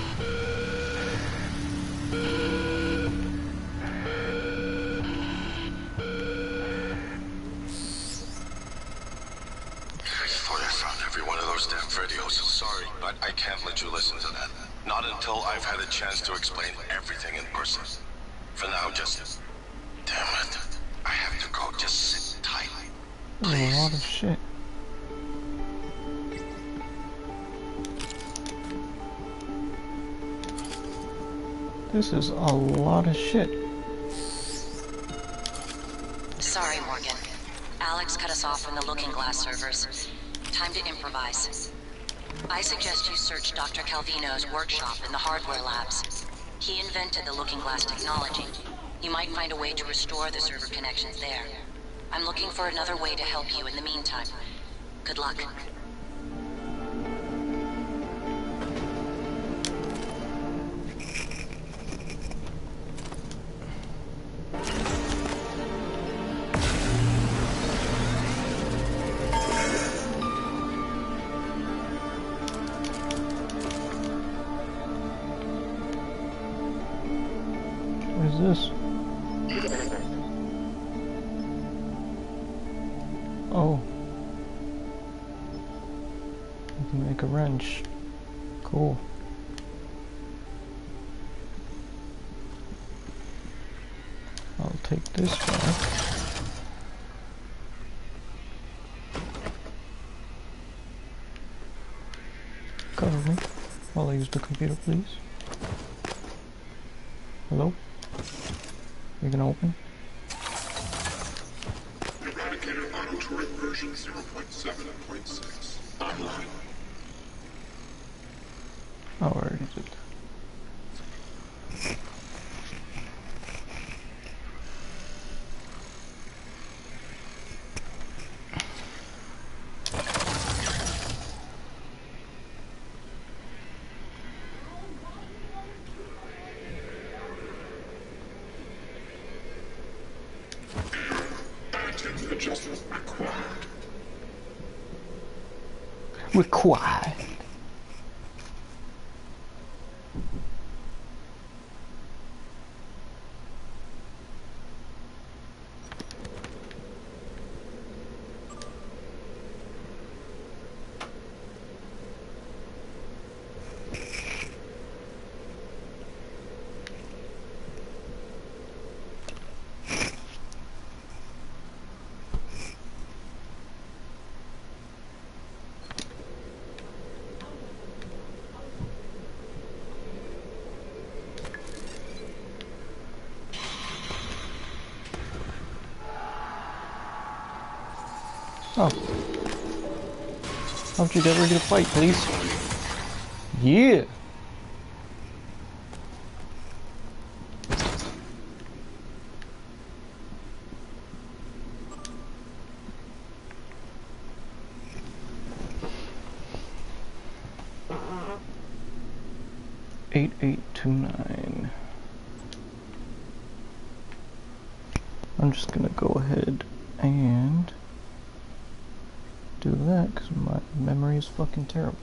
Sorry, but I can't let you listen to that. Not until I've had a chance to explain everything in person. For now, just... Damn it. I have to go. Just sit tight. Please. A lot of shit. This is a lot of shit. Sorry, Morgan. Alex cut us off from the Looking Glass servers. Time to improvise. I suggest you search Doctor Calvino's workshop in the hardware labs. He invented the Looking Glass technology. You might find a way to restore the server connections there. I'm looking for another way to help you in the meantime. Good luck. This? Oh. You can make a wrench. Cool. I'll take this back. Cover me while I use the computer, please. Hello? You can open? Eradicator auto turret version zero point seven point six. Online. Oh, I already did. Adjustment required. Required. Oh. How about you get ready to fight, please? Yeah! eight eight two nine. I'm just gonna go ahead and do that because my memory is fucking terrible.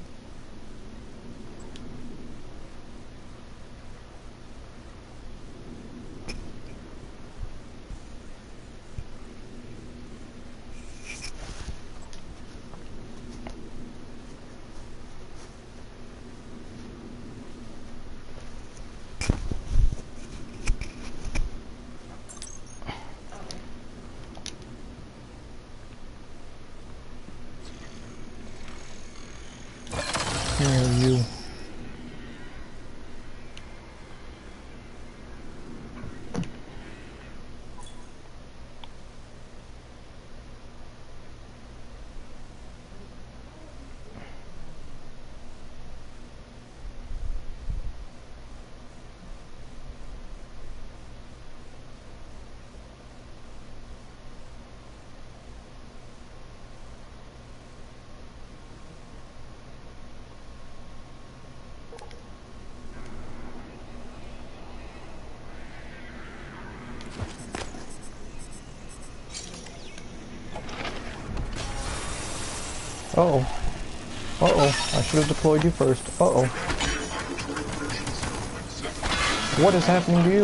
Uh-oh. Uh-oh. I should have deployed you first. Uh-oh. What is happening to you?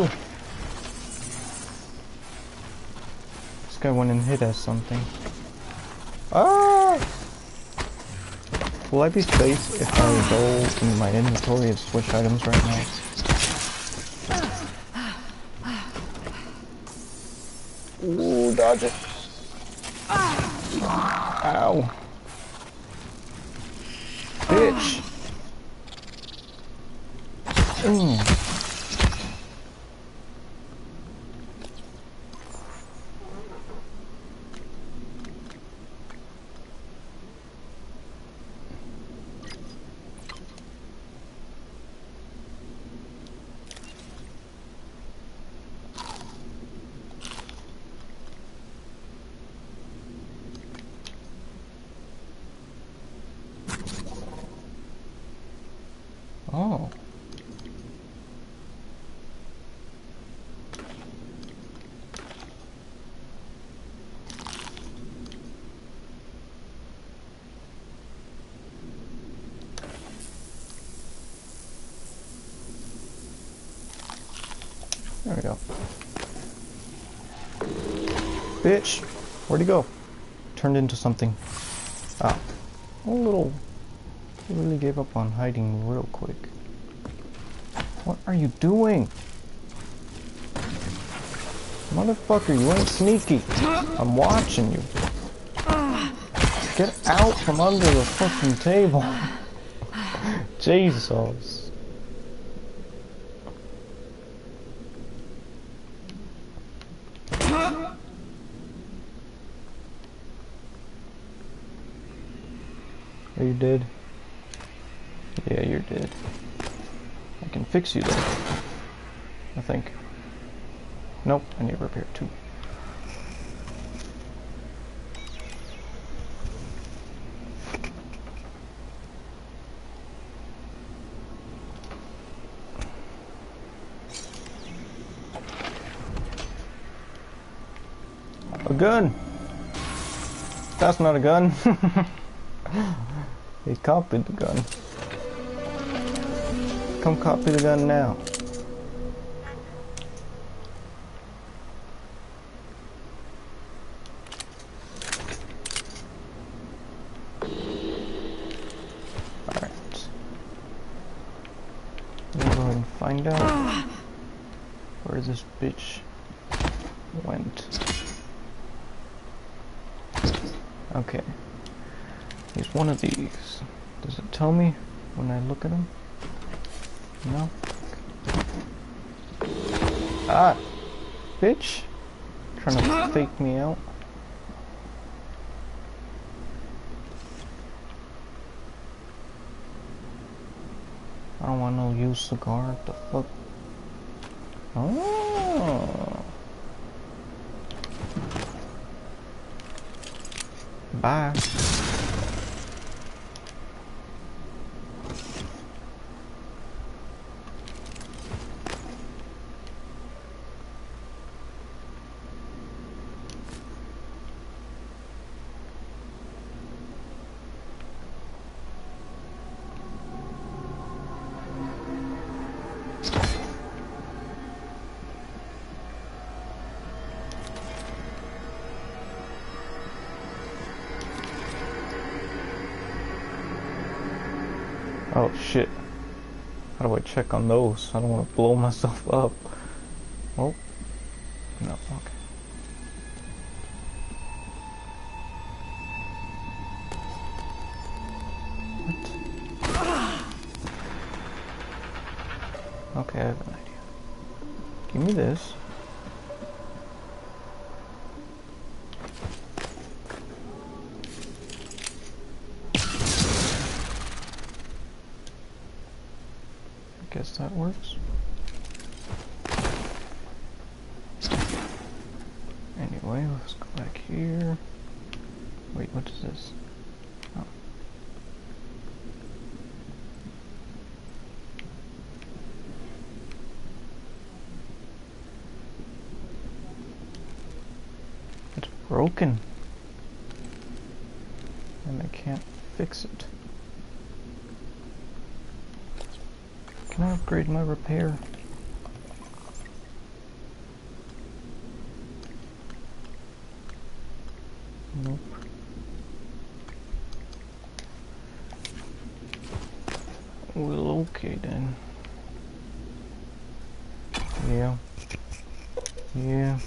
This guy went and hit us something. Ah! Will I be safe if I go in my inventory and switch items right now? Ooh, dodge it. Ow. Bitch. Mm. Oh. There we go. Bitch! Where'd he go? Turned into something. Ah. A little... He really gave up on hiding real quick. What are you doing? Motherfucker, you ain't sneaky. I'm watching you. Get out from under the fucking table. Jesus. Are you dead? Yeah, you're dead. I can fix you though. I think. Nope, I need repair too. A gun! That's not a gun. He copied the gun. Come copy the gun now. Alright. We'll go ahead and find out where this bitch went. Okay. He's one of these. Does it tell me when I look at him? No? Ah! Bitch! Trying to fake me out. I don't want no used cigar. What the fuck? Oh! Bye. Oh shit. How do I check on those? I don't want to blow myself up. Oh. No, okay. What? Okay, I have an idea. Give me this. Guess that works. Anyway, let's go back here. Wait, what is this? Oh. It's broken. And I can't fix it. Can I upgrade my repair? Nope. Well, okay then. Yeah. Yeah.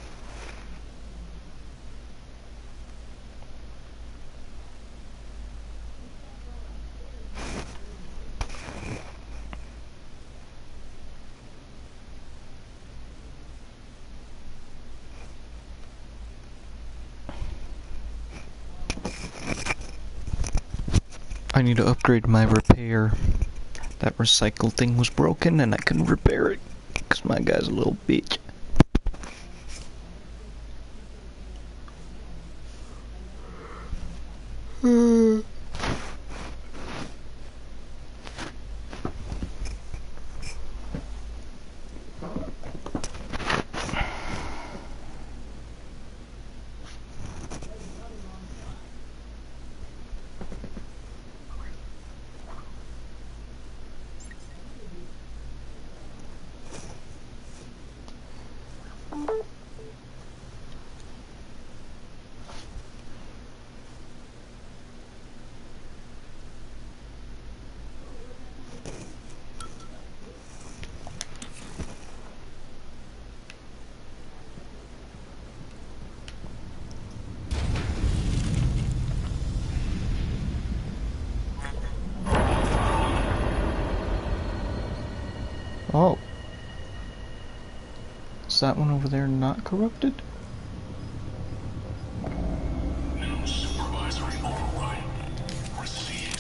I need to upgrade my repair. That recycle thing was broken and I couldn't repair it because my guy's a little bitch. Hmm. Oh. Is that one over there not corrupted? New supervisory override. Received.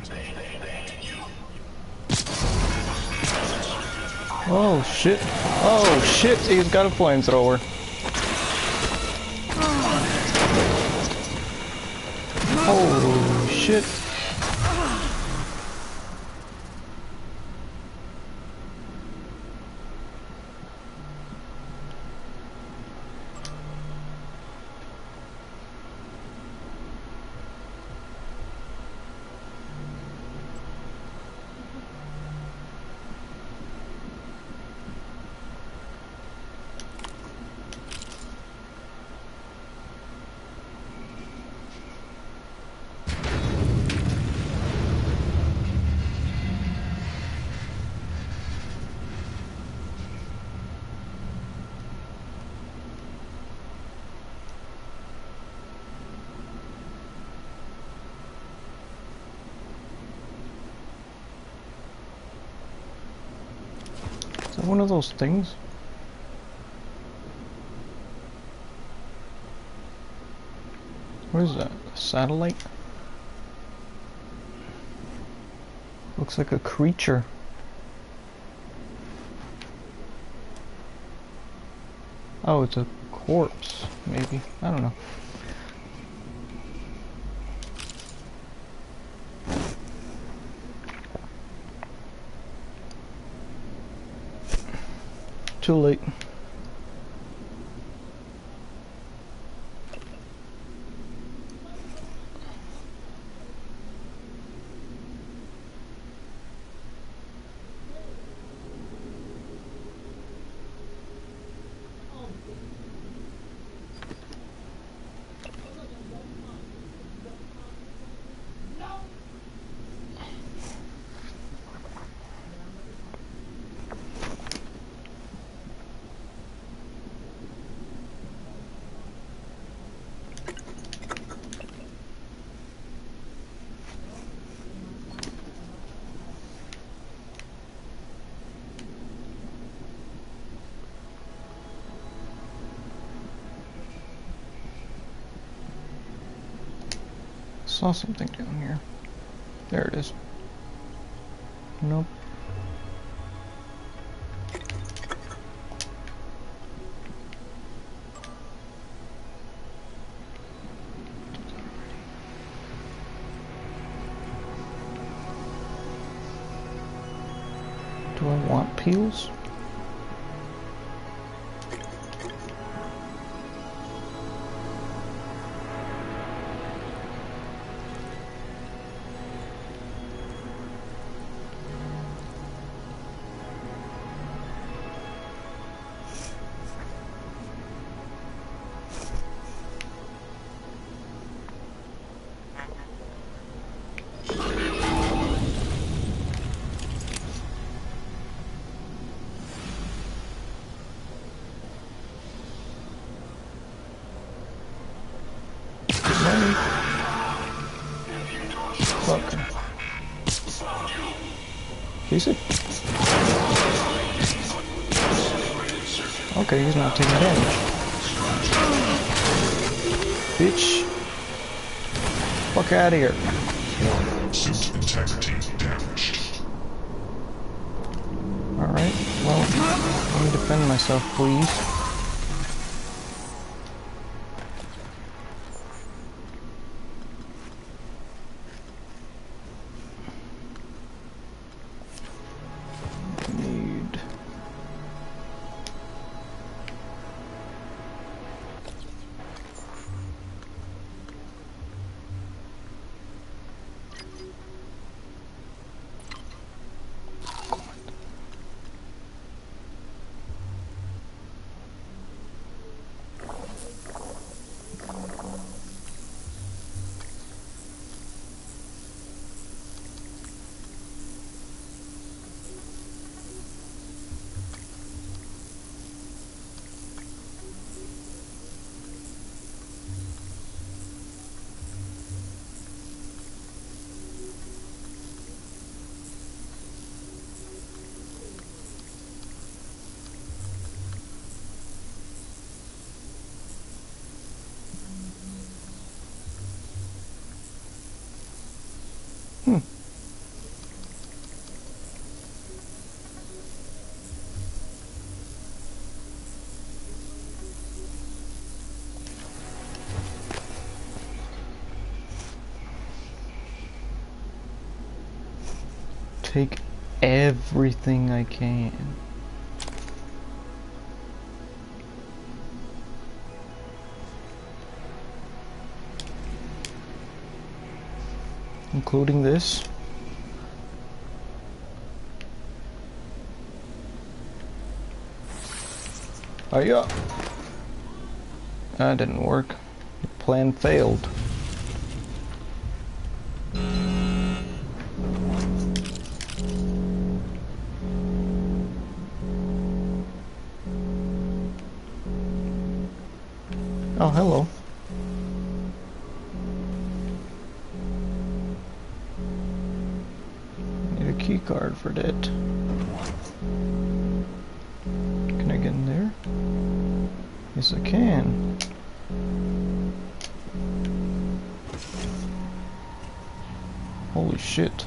Oh shit. Oh shit, he's got a flamethrower. Holy shit. Is that one of those things? What is that? A satellite? Looks like a creature. Oh, it's a corpse, maybe. I don't know. Too late. Saw something down here. There it is. Nope. Do I want peels? Motherfucker. Is it? Okay, he's not taking damage. Bitch. Fuck out of here. System integrity damaged. Alright, well, let me defend myself, please. Need... Hmm. Take everything I can. Including this. Oh yeah. That didn't work. The plan failed. Oh, hello. Need a key card for that. Can I get in there? Yes, I can. Holy shit.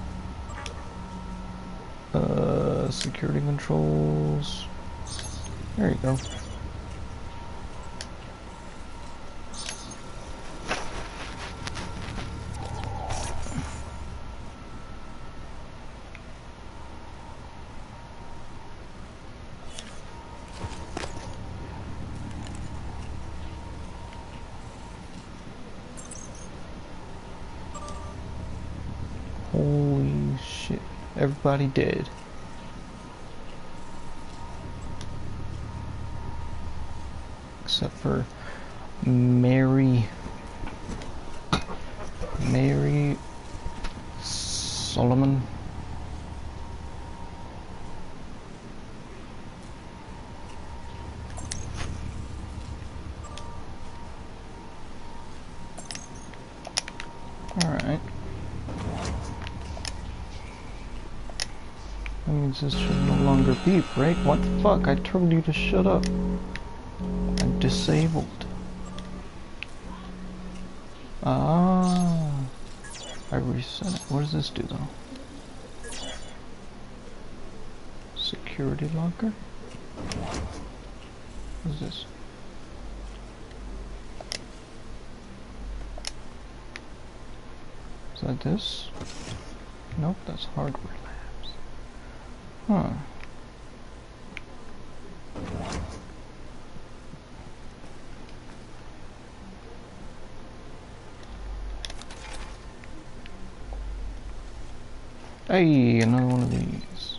Uh, security controls. There you go. Holy shit. Everybody dead. Except for Mary. Mary Solomon. Alright. That means this should no longer beep, right? What the fuck? I told you to shut up. I'm disabled. Ah. I reset it. What does this do though? Security locker? What is this? Is that this? Nope, that's hardware labs. Huh. Hey, another one of these.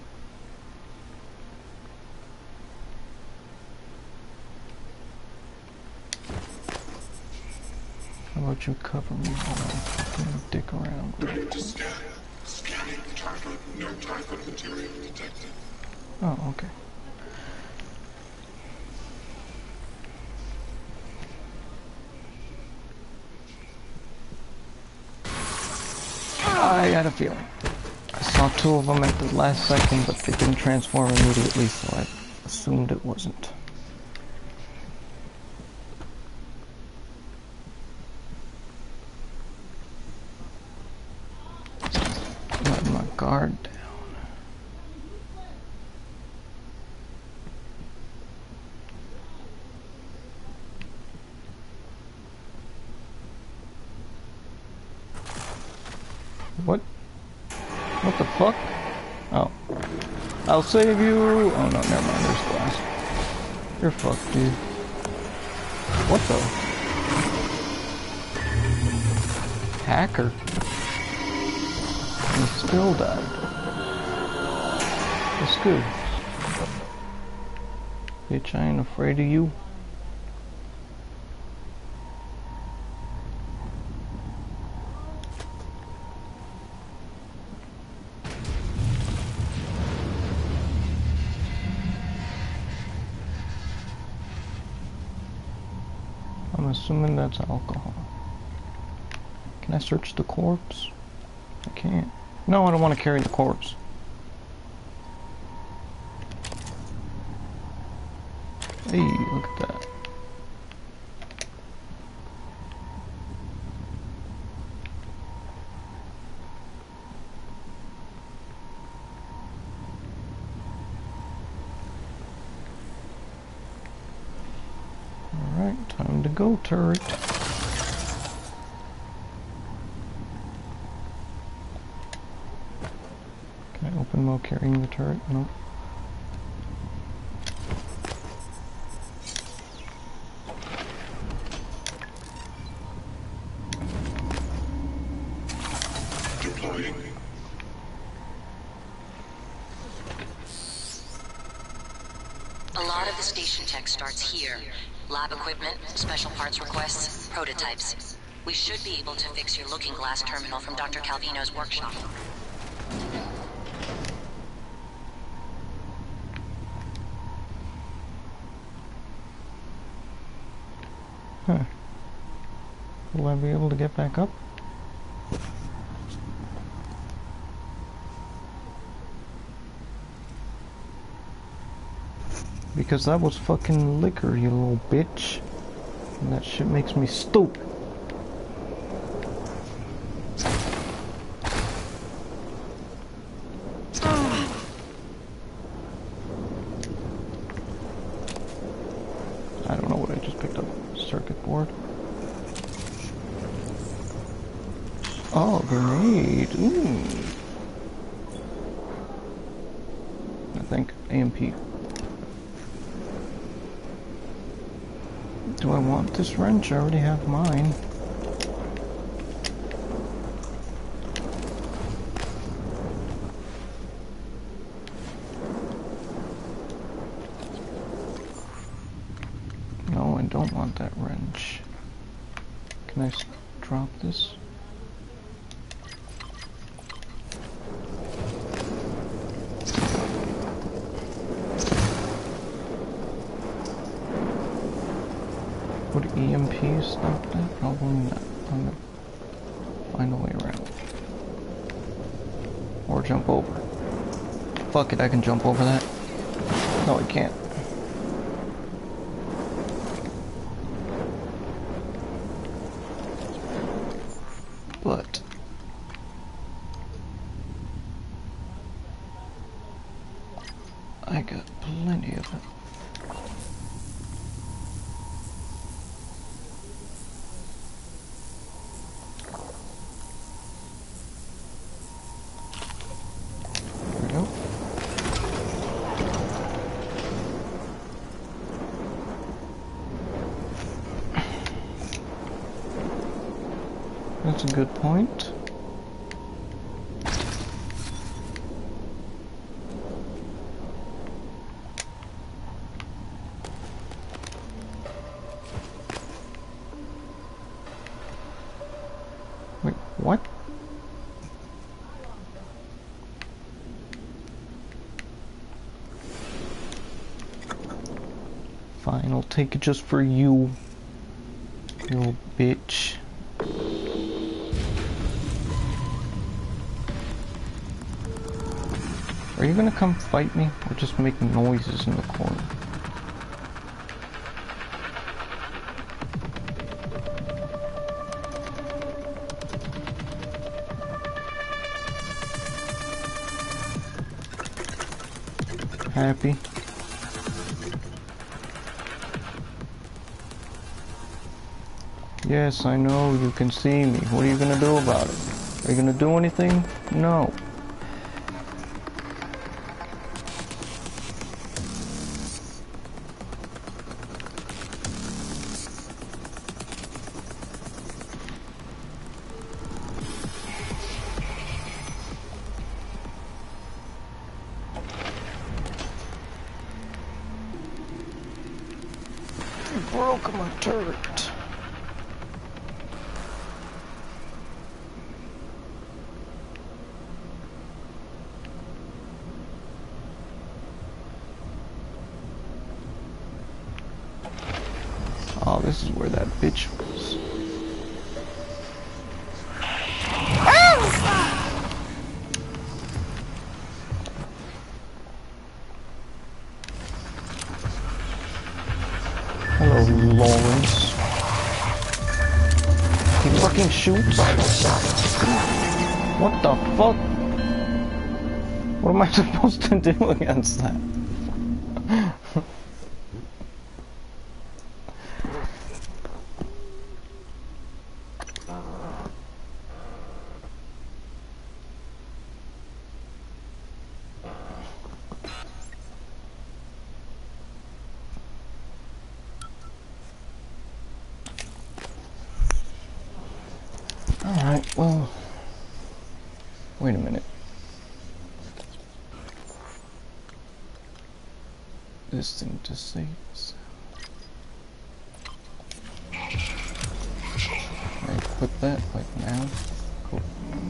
How about you cover me while I fucking dick around? Ready to scan. Scanning target. No typhon material detected. Oh, okay. had a feeling. I saw two of them at the last second, but they didn't transform immediately, so I assumed it wasn't. Let my guard down. What? What the fuck? Oh. I'll save you! Oh no, never mind, there's glass. You're fucked, dude. What the? Hacker? He still died. That's good. Bitch, I ain't afraid of you. I'm assuming that's alcohol. Can I search the corpse? I can't. No, I don't want to carry the corpse. Hey, look at that. Alright, time to go, turret. Can I open while carrying the turret? Nope. Deploying. A lot of the station tech starts here. Lab equipment, special parts requests, prototypes. We should be able to fix your looking glass terminal from Doctor Calvino's workshop. Huh. Will I be able to get back up? Because that was fucking liquor, you little bitch. And that shit makes me stupid. I don't know what I just picked up. Circuit board. Oh, grenade. Ooh. I think A M P. Do I want this wrench? I already have mine. No, I don't want that wrench. Can I s- drop this? Would E M P stop that? Probably not. I'm gonna find a way around. Or jump over. Fuck it, I can jump over that. No, I can't. But I got plenty of it. There we go. That's a good point. Wait, what? Fine, I'll take it just for you, you little bitch. Are you gonna come fight me, or just make noises in the corner? Happy? Yes, I know you can see me. What are you gonna do about it? Are you gonna do anything? No. Broke my turret. Oh, this is where that bitch was. Hello, Lawrence. He fucking shoots? What the fuck? What am I supposed to do against that? Alright, well, wait a minute. This thing just saves. I equip that like now. Cool.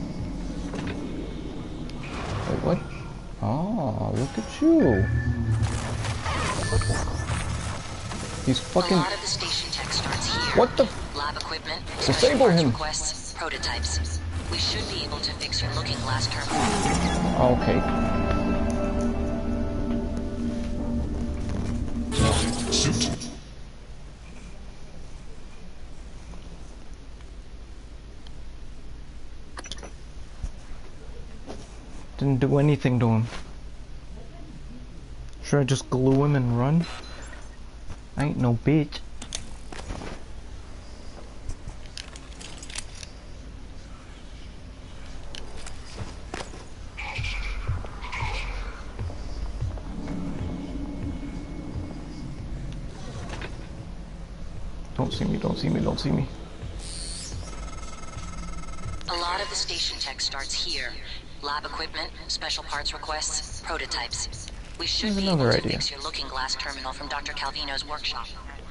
Wait, what? Oh, look at you. He's fucking. A lot of the station tech starts here. What the? Lab equipment. Disable him. Requests, prototypes. We should be able to fix your looking glass terminal. Okay. Didn't do anything to him. Should I just glue him and run? I ain't no bitch. Don't see me, don't see me, don't see me. A lot of the station tech starts here. Lab equipment, special parts requests, prototypes. We should Here's be able another to idea. fix your looking glass terminal from Doctor Calvino's workshop.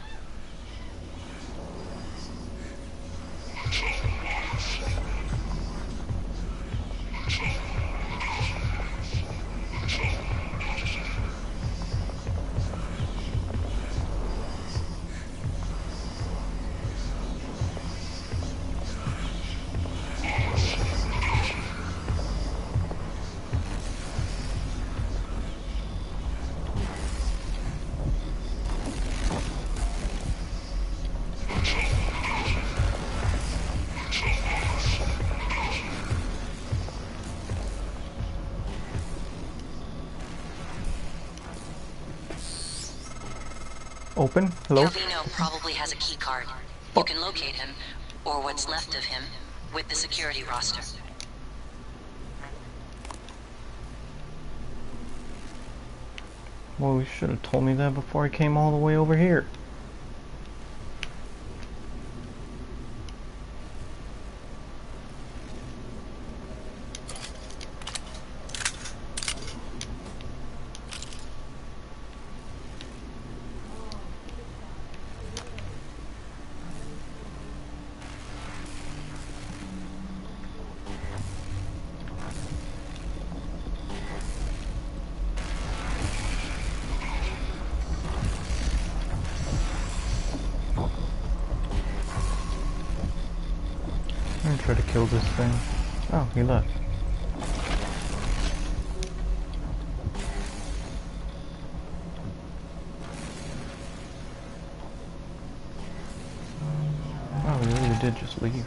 Open? Hello? Calvino probably has a key card. You can locate him, or what's left of him, with the security roster. Well, you should have told me that before I came all the way over here. I'm gonna try to kill this thing. Oh, he left. really did just leave.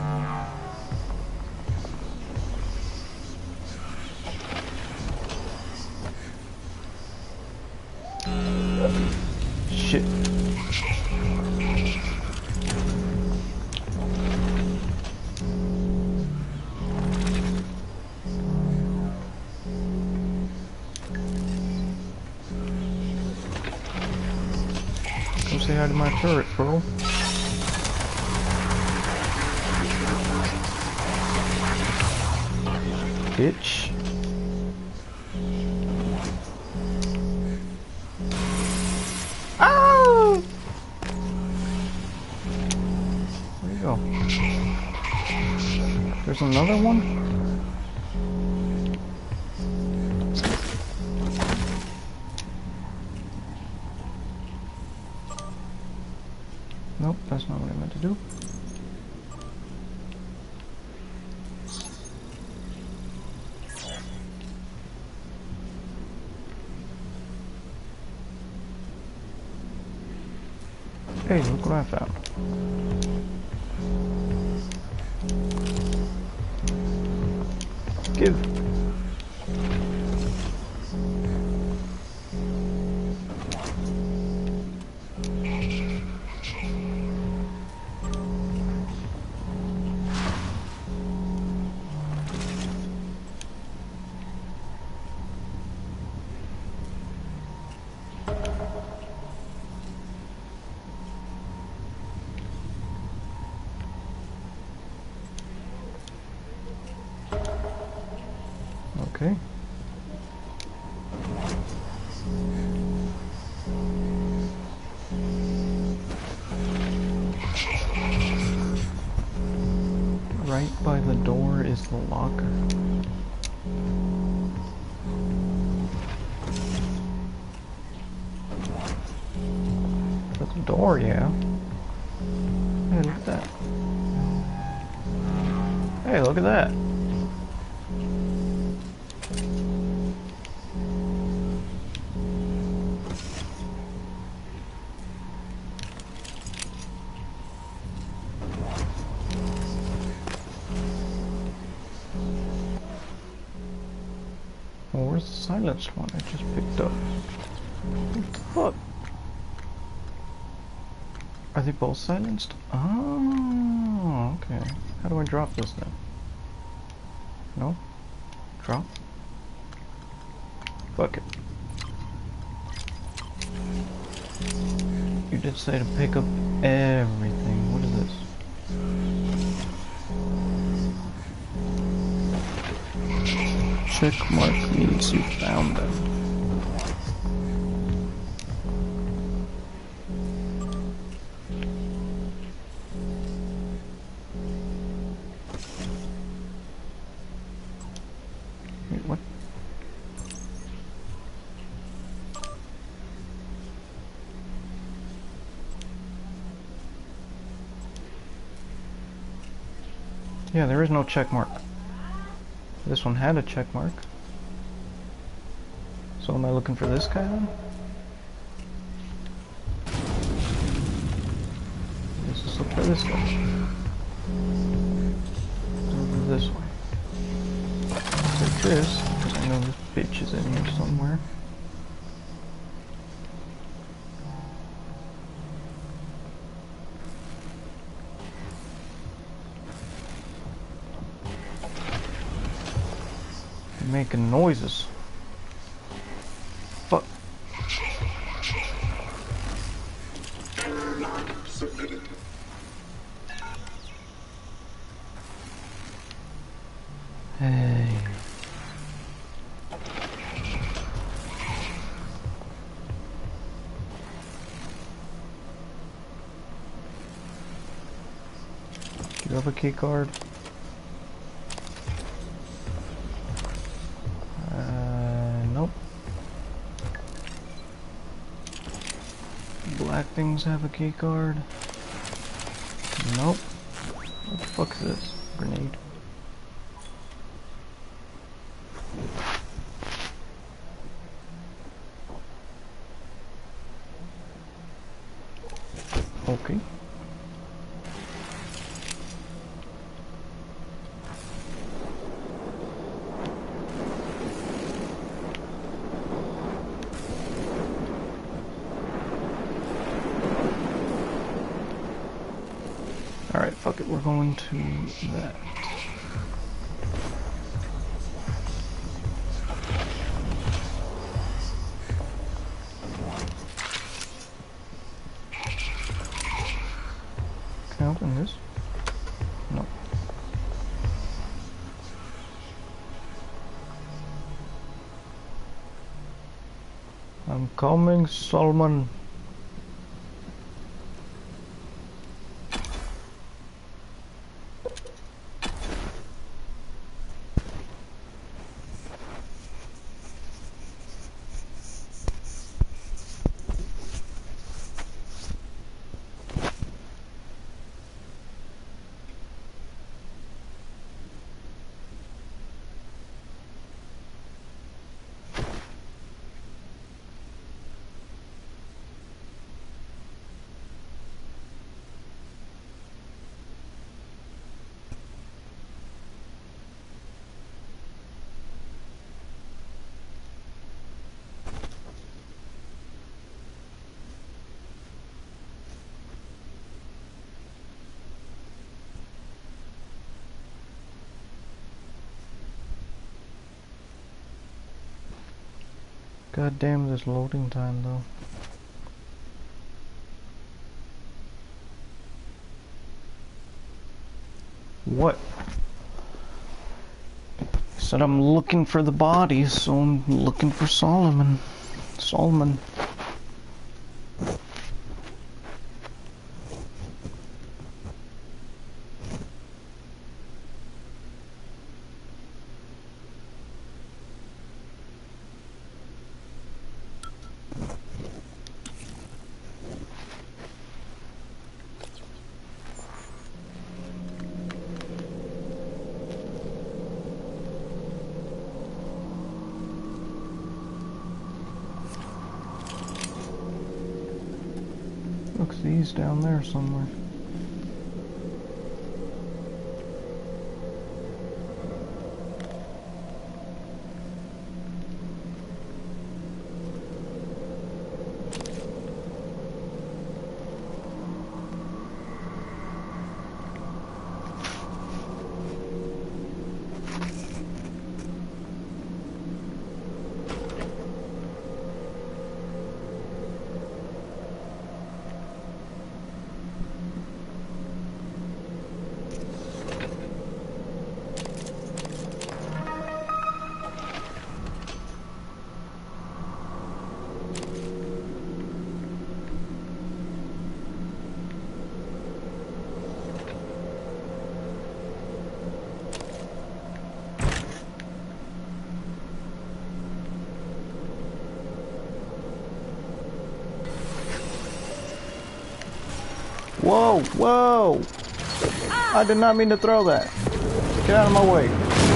Shit. Come say hi to my turret, bro. Bitch. Oh! Where you go? There's another one? Nope, that's not what I meant to do. Hey, look what I found. Give. Okay. Right by the door is the locker. That's the door, yeah. Hey, look at that. Hey, look at that. Well, where's the silenced one I just picked up? What the fuck? Are they both silenced? Oh, okay. How do I drop this then? No? Drop? Fuck it. You did say to pick up everything. What is this? Check mark means you found them. Wait, what? Yeah, there is no check mark. This one had a check mark. So am I looking for this guy then? Let's just look for this guy. Over this way. Search this, because I know this bitch is in here somewhere. Making noises. Fuck. Submitted. Hey. Do you have a key card? Black things have a key card. Nope. What the fuck is this? Grenade. Okay. Alright, fuck it, we're going to that. Can I open this? No. I'm coming, Solomon. God damn this loading time though. What? He said I'm looking for the bodies, so I'm looking for Solomon. Solomon. Looks these down there somewhere. Whoa, whoa! I did not mean to throw that. Get out of my way.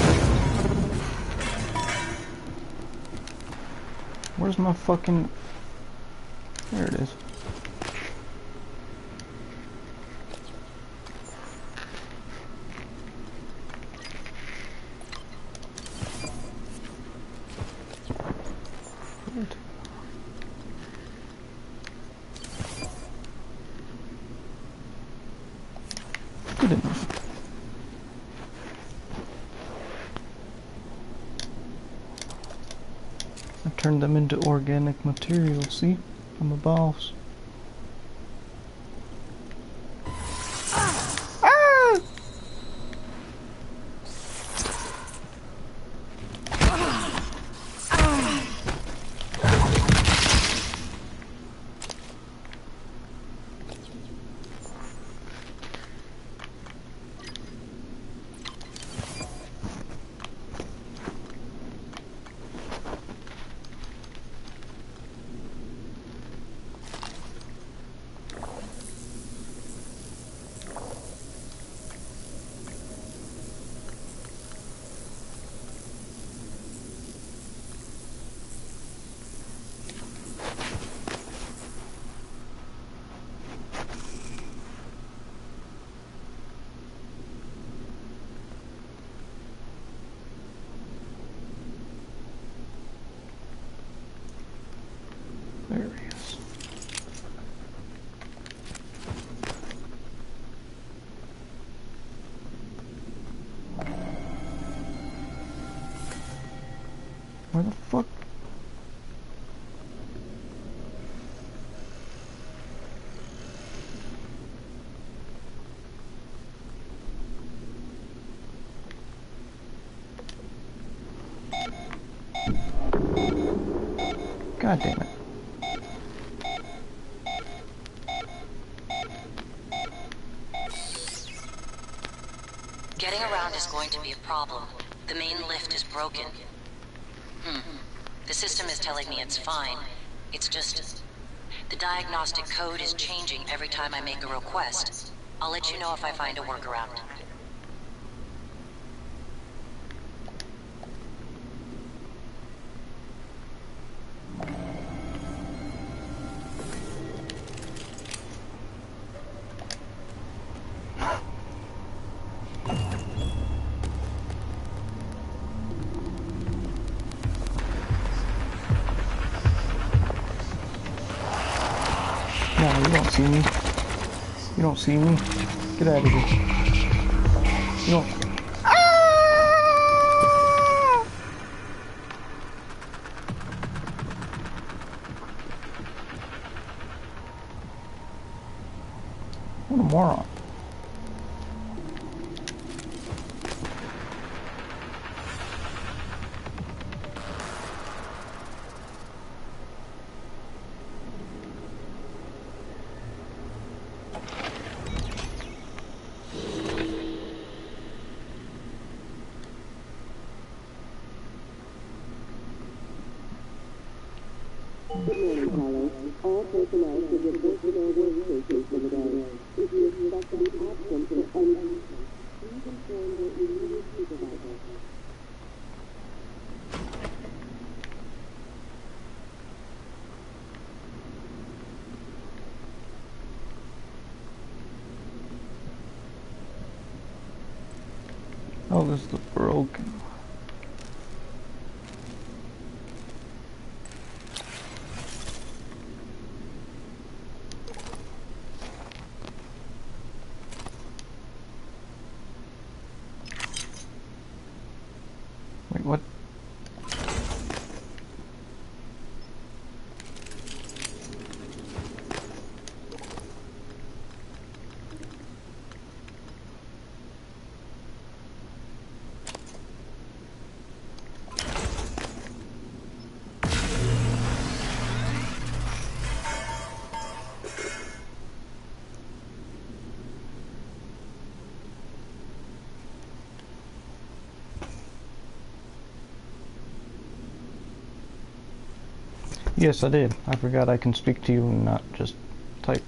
Where's my fucking... There it is. Good enough. I turned them into organic material, see? I'm a boss. Ah! God damn it. Getting around is going to be a problem. The main lift is broken. Hmm. The system is telling me it's fine. It's just... the diagnostic code is changing every time I make a request. I'll let you know if I find a workaround. No, you don't see me. You don't see me. Get out of here. You don't. Ah! What a moron. Good morning, callers. All personnel should report to their workstations for the day. If you expect to be absent for any reason, please inform your immediate supervisor. Oh, this is the broken. Wait, what? Yes, I did. I forgot I can speak to you and not just type.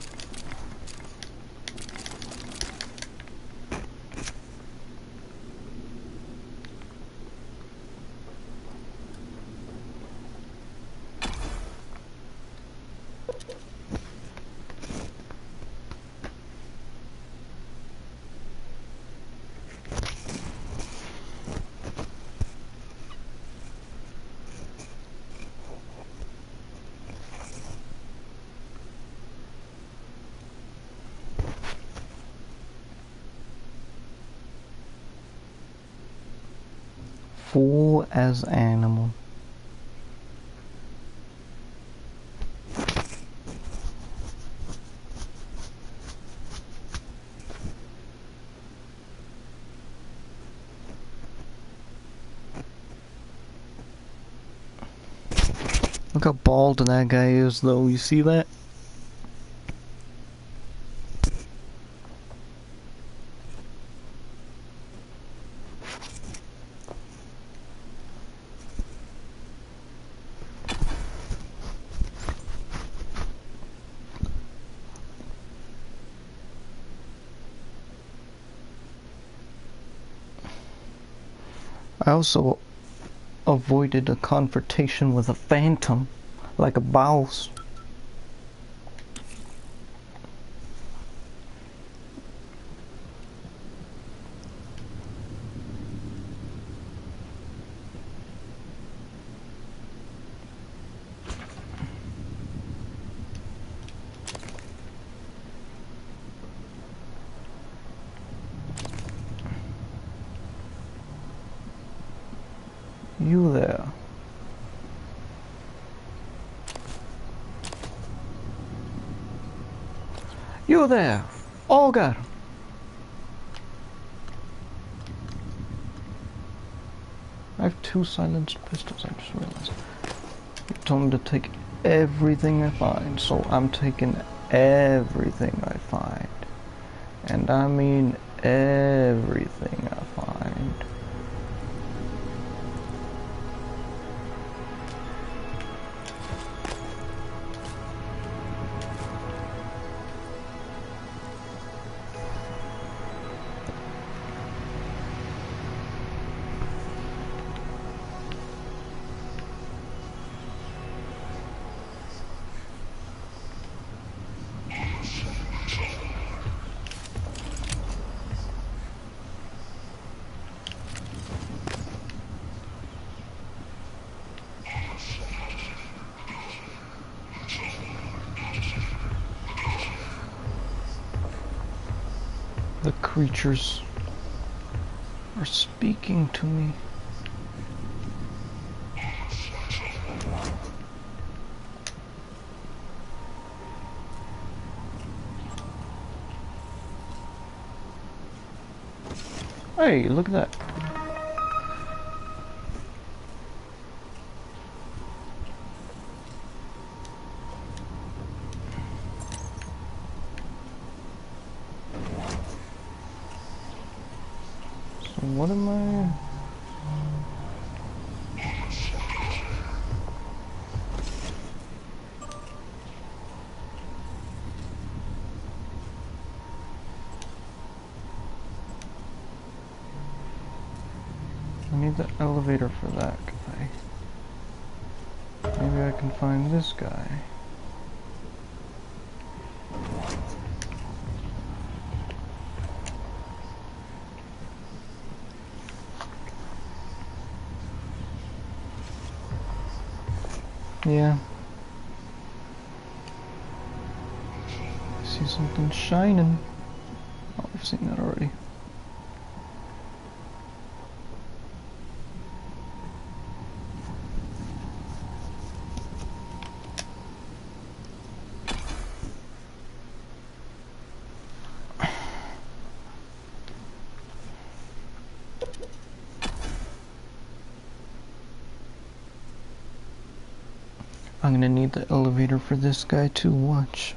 Fool as animal. Look how bald that guy is, though. You see that? I also avoided a confrontation with a phantom, like a boss. You there. You there. Olga. I have two silenced pistols, I just realized. You told me to take everything I find. So I'm taking everything I find. And I mean everything I find. The creatures are speaking to me. Hey, look at that. So what am I... I need the elevator for that guy. Maybe I can find this guy. Yeah. I see something shining. Oh, I've seen that already. I'm gonna need the elevator for this guy too, watch.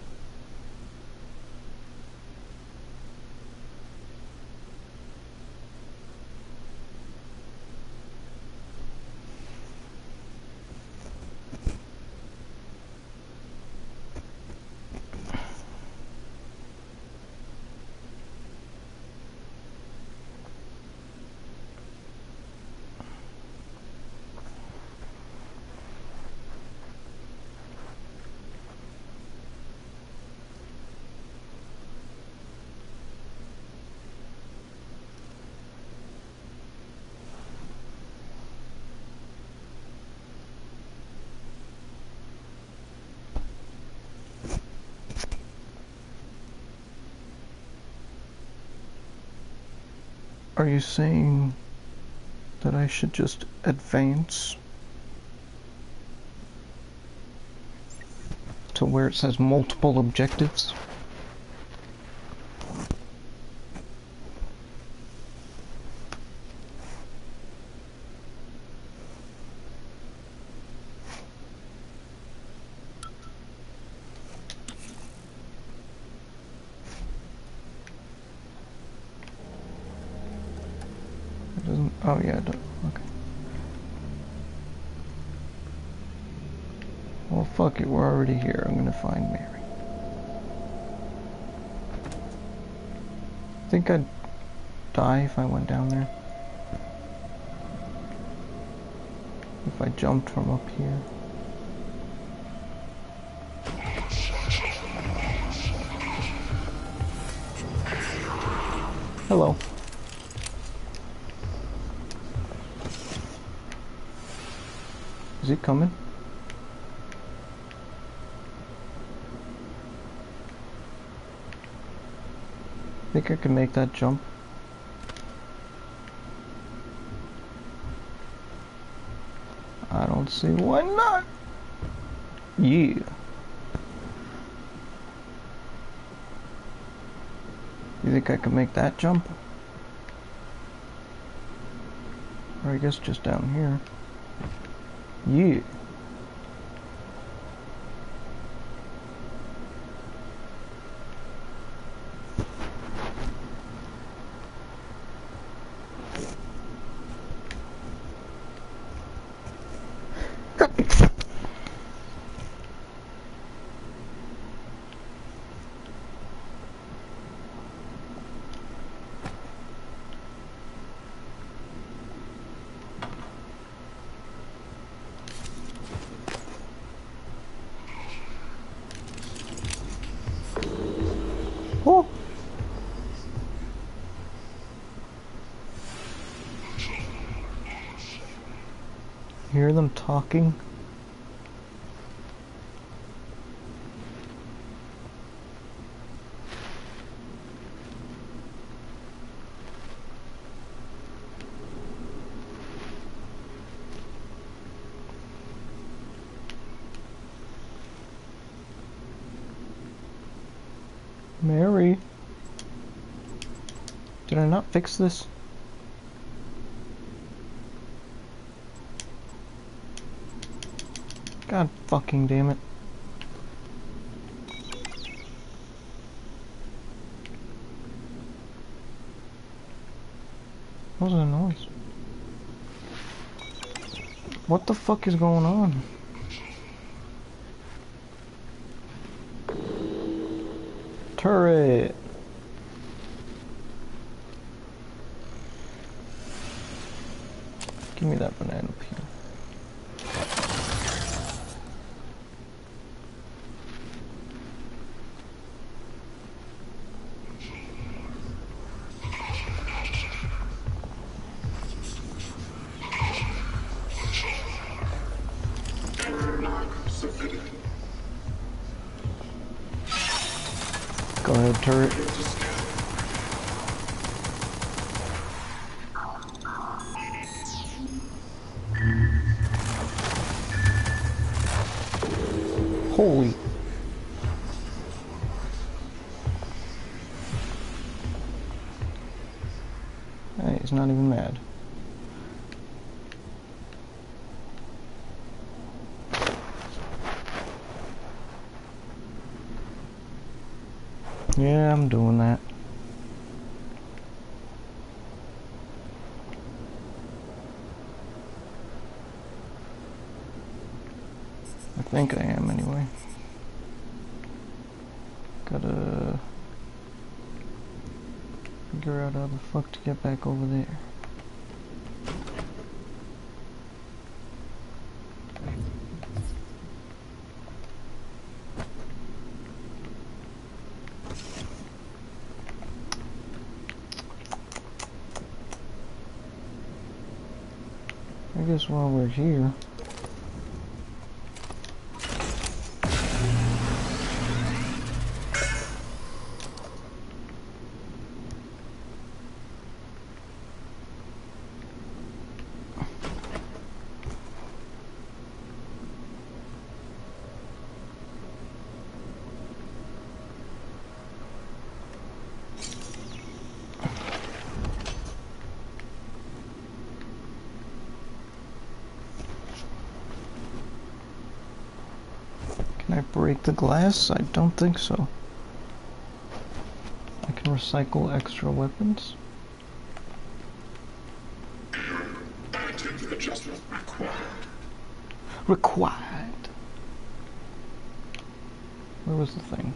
Are you saying that I should just advance to where it says multiple objectives? It doesn't, oh yeah, it does, okay. Well, fuck it, we're already here. I'm gonna find Mary. I think I'd die if I went down there. If I jumped from up here. Hello. Is he coming? Think I can make that jump? I don't see why not. Yeah. You think I can make that jump? Or I guess just down here. Yeah. hear them talking? Mary? Did I not fix this? God fucking damn it. What was that noise? What the fuck is going on? Turret! Give me that banana peel. Go ahead, turret. Holy. Hey, he's not even mad. Yeah, I'm doing that. I think I am anyway. Gotta figure out how the fuck to get back over there. I guess while we're here, can I break the glass? I don't think so. I can recycle extra weapons. Additive adjustment required. Required. Where was the thing?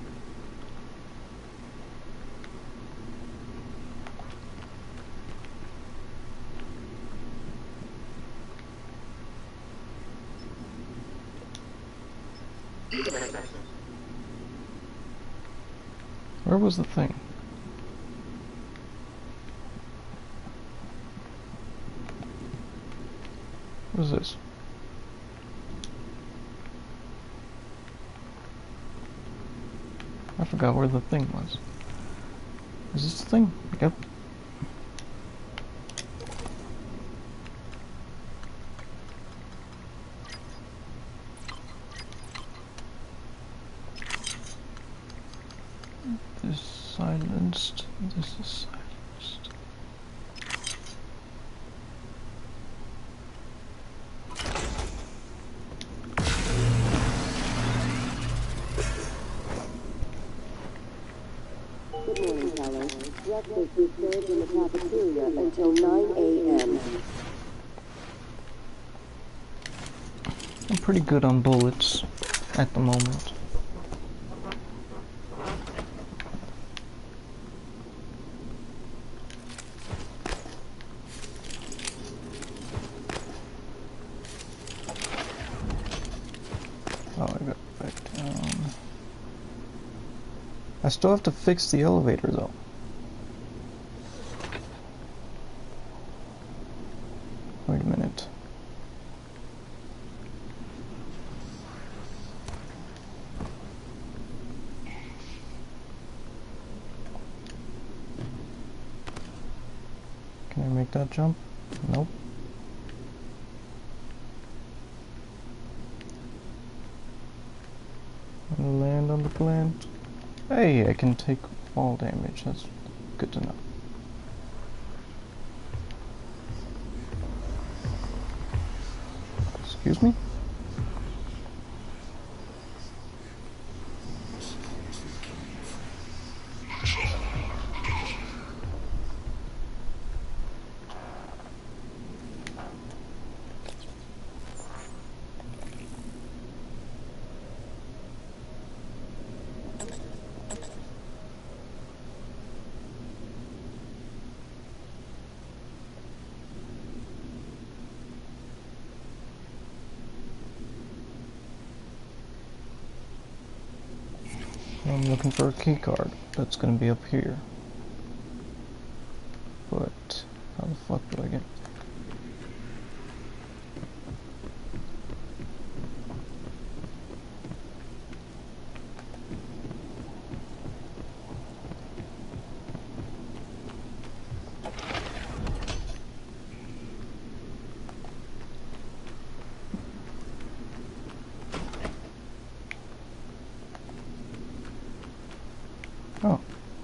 Where was the thing? What is this? I forgot where the thing was. Is this the thing? Yep. This silenced. This is silenced. Good morning, fellas. Breakfast is served in the cafeteria until nine A M I'm pretty good on bullets at the moment. Oh, I got back down. I still have to fix the elevator though. Wait a minute. I make that jump? Nope. Land on the plant. Hey, I can take fall damage. That's good to know. Excuse me? I'm looking for a key card that's gonna be up here. But how the fuck do I get? Oh.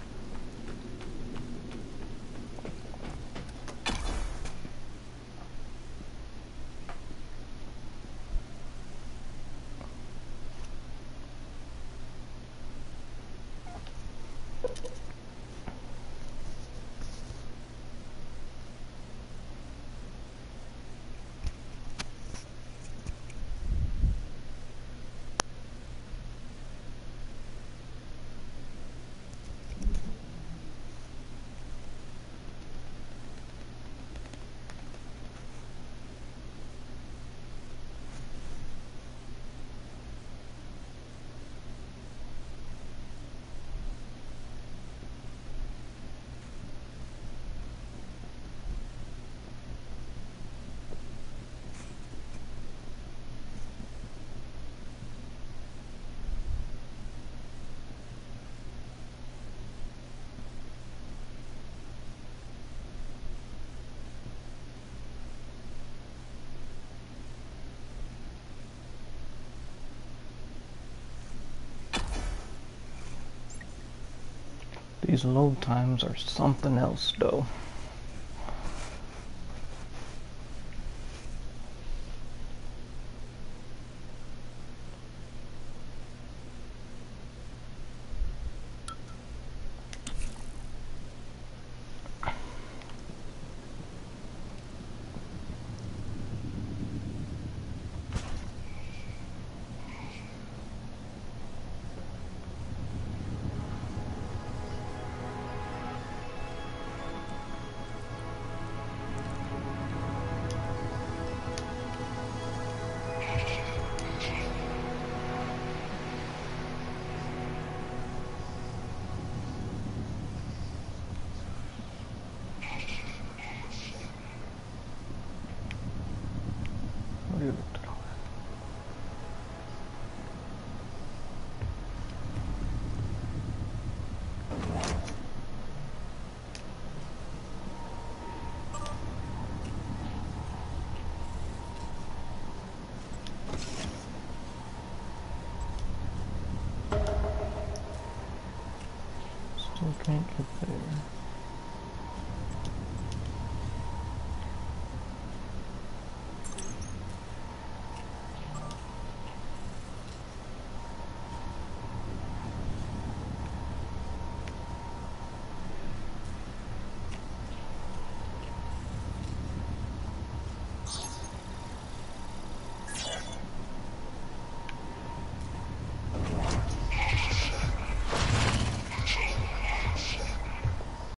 These load times are something else, though. Still can't get there.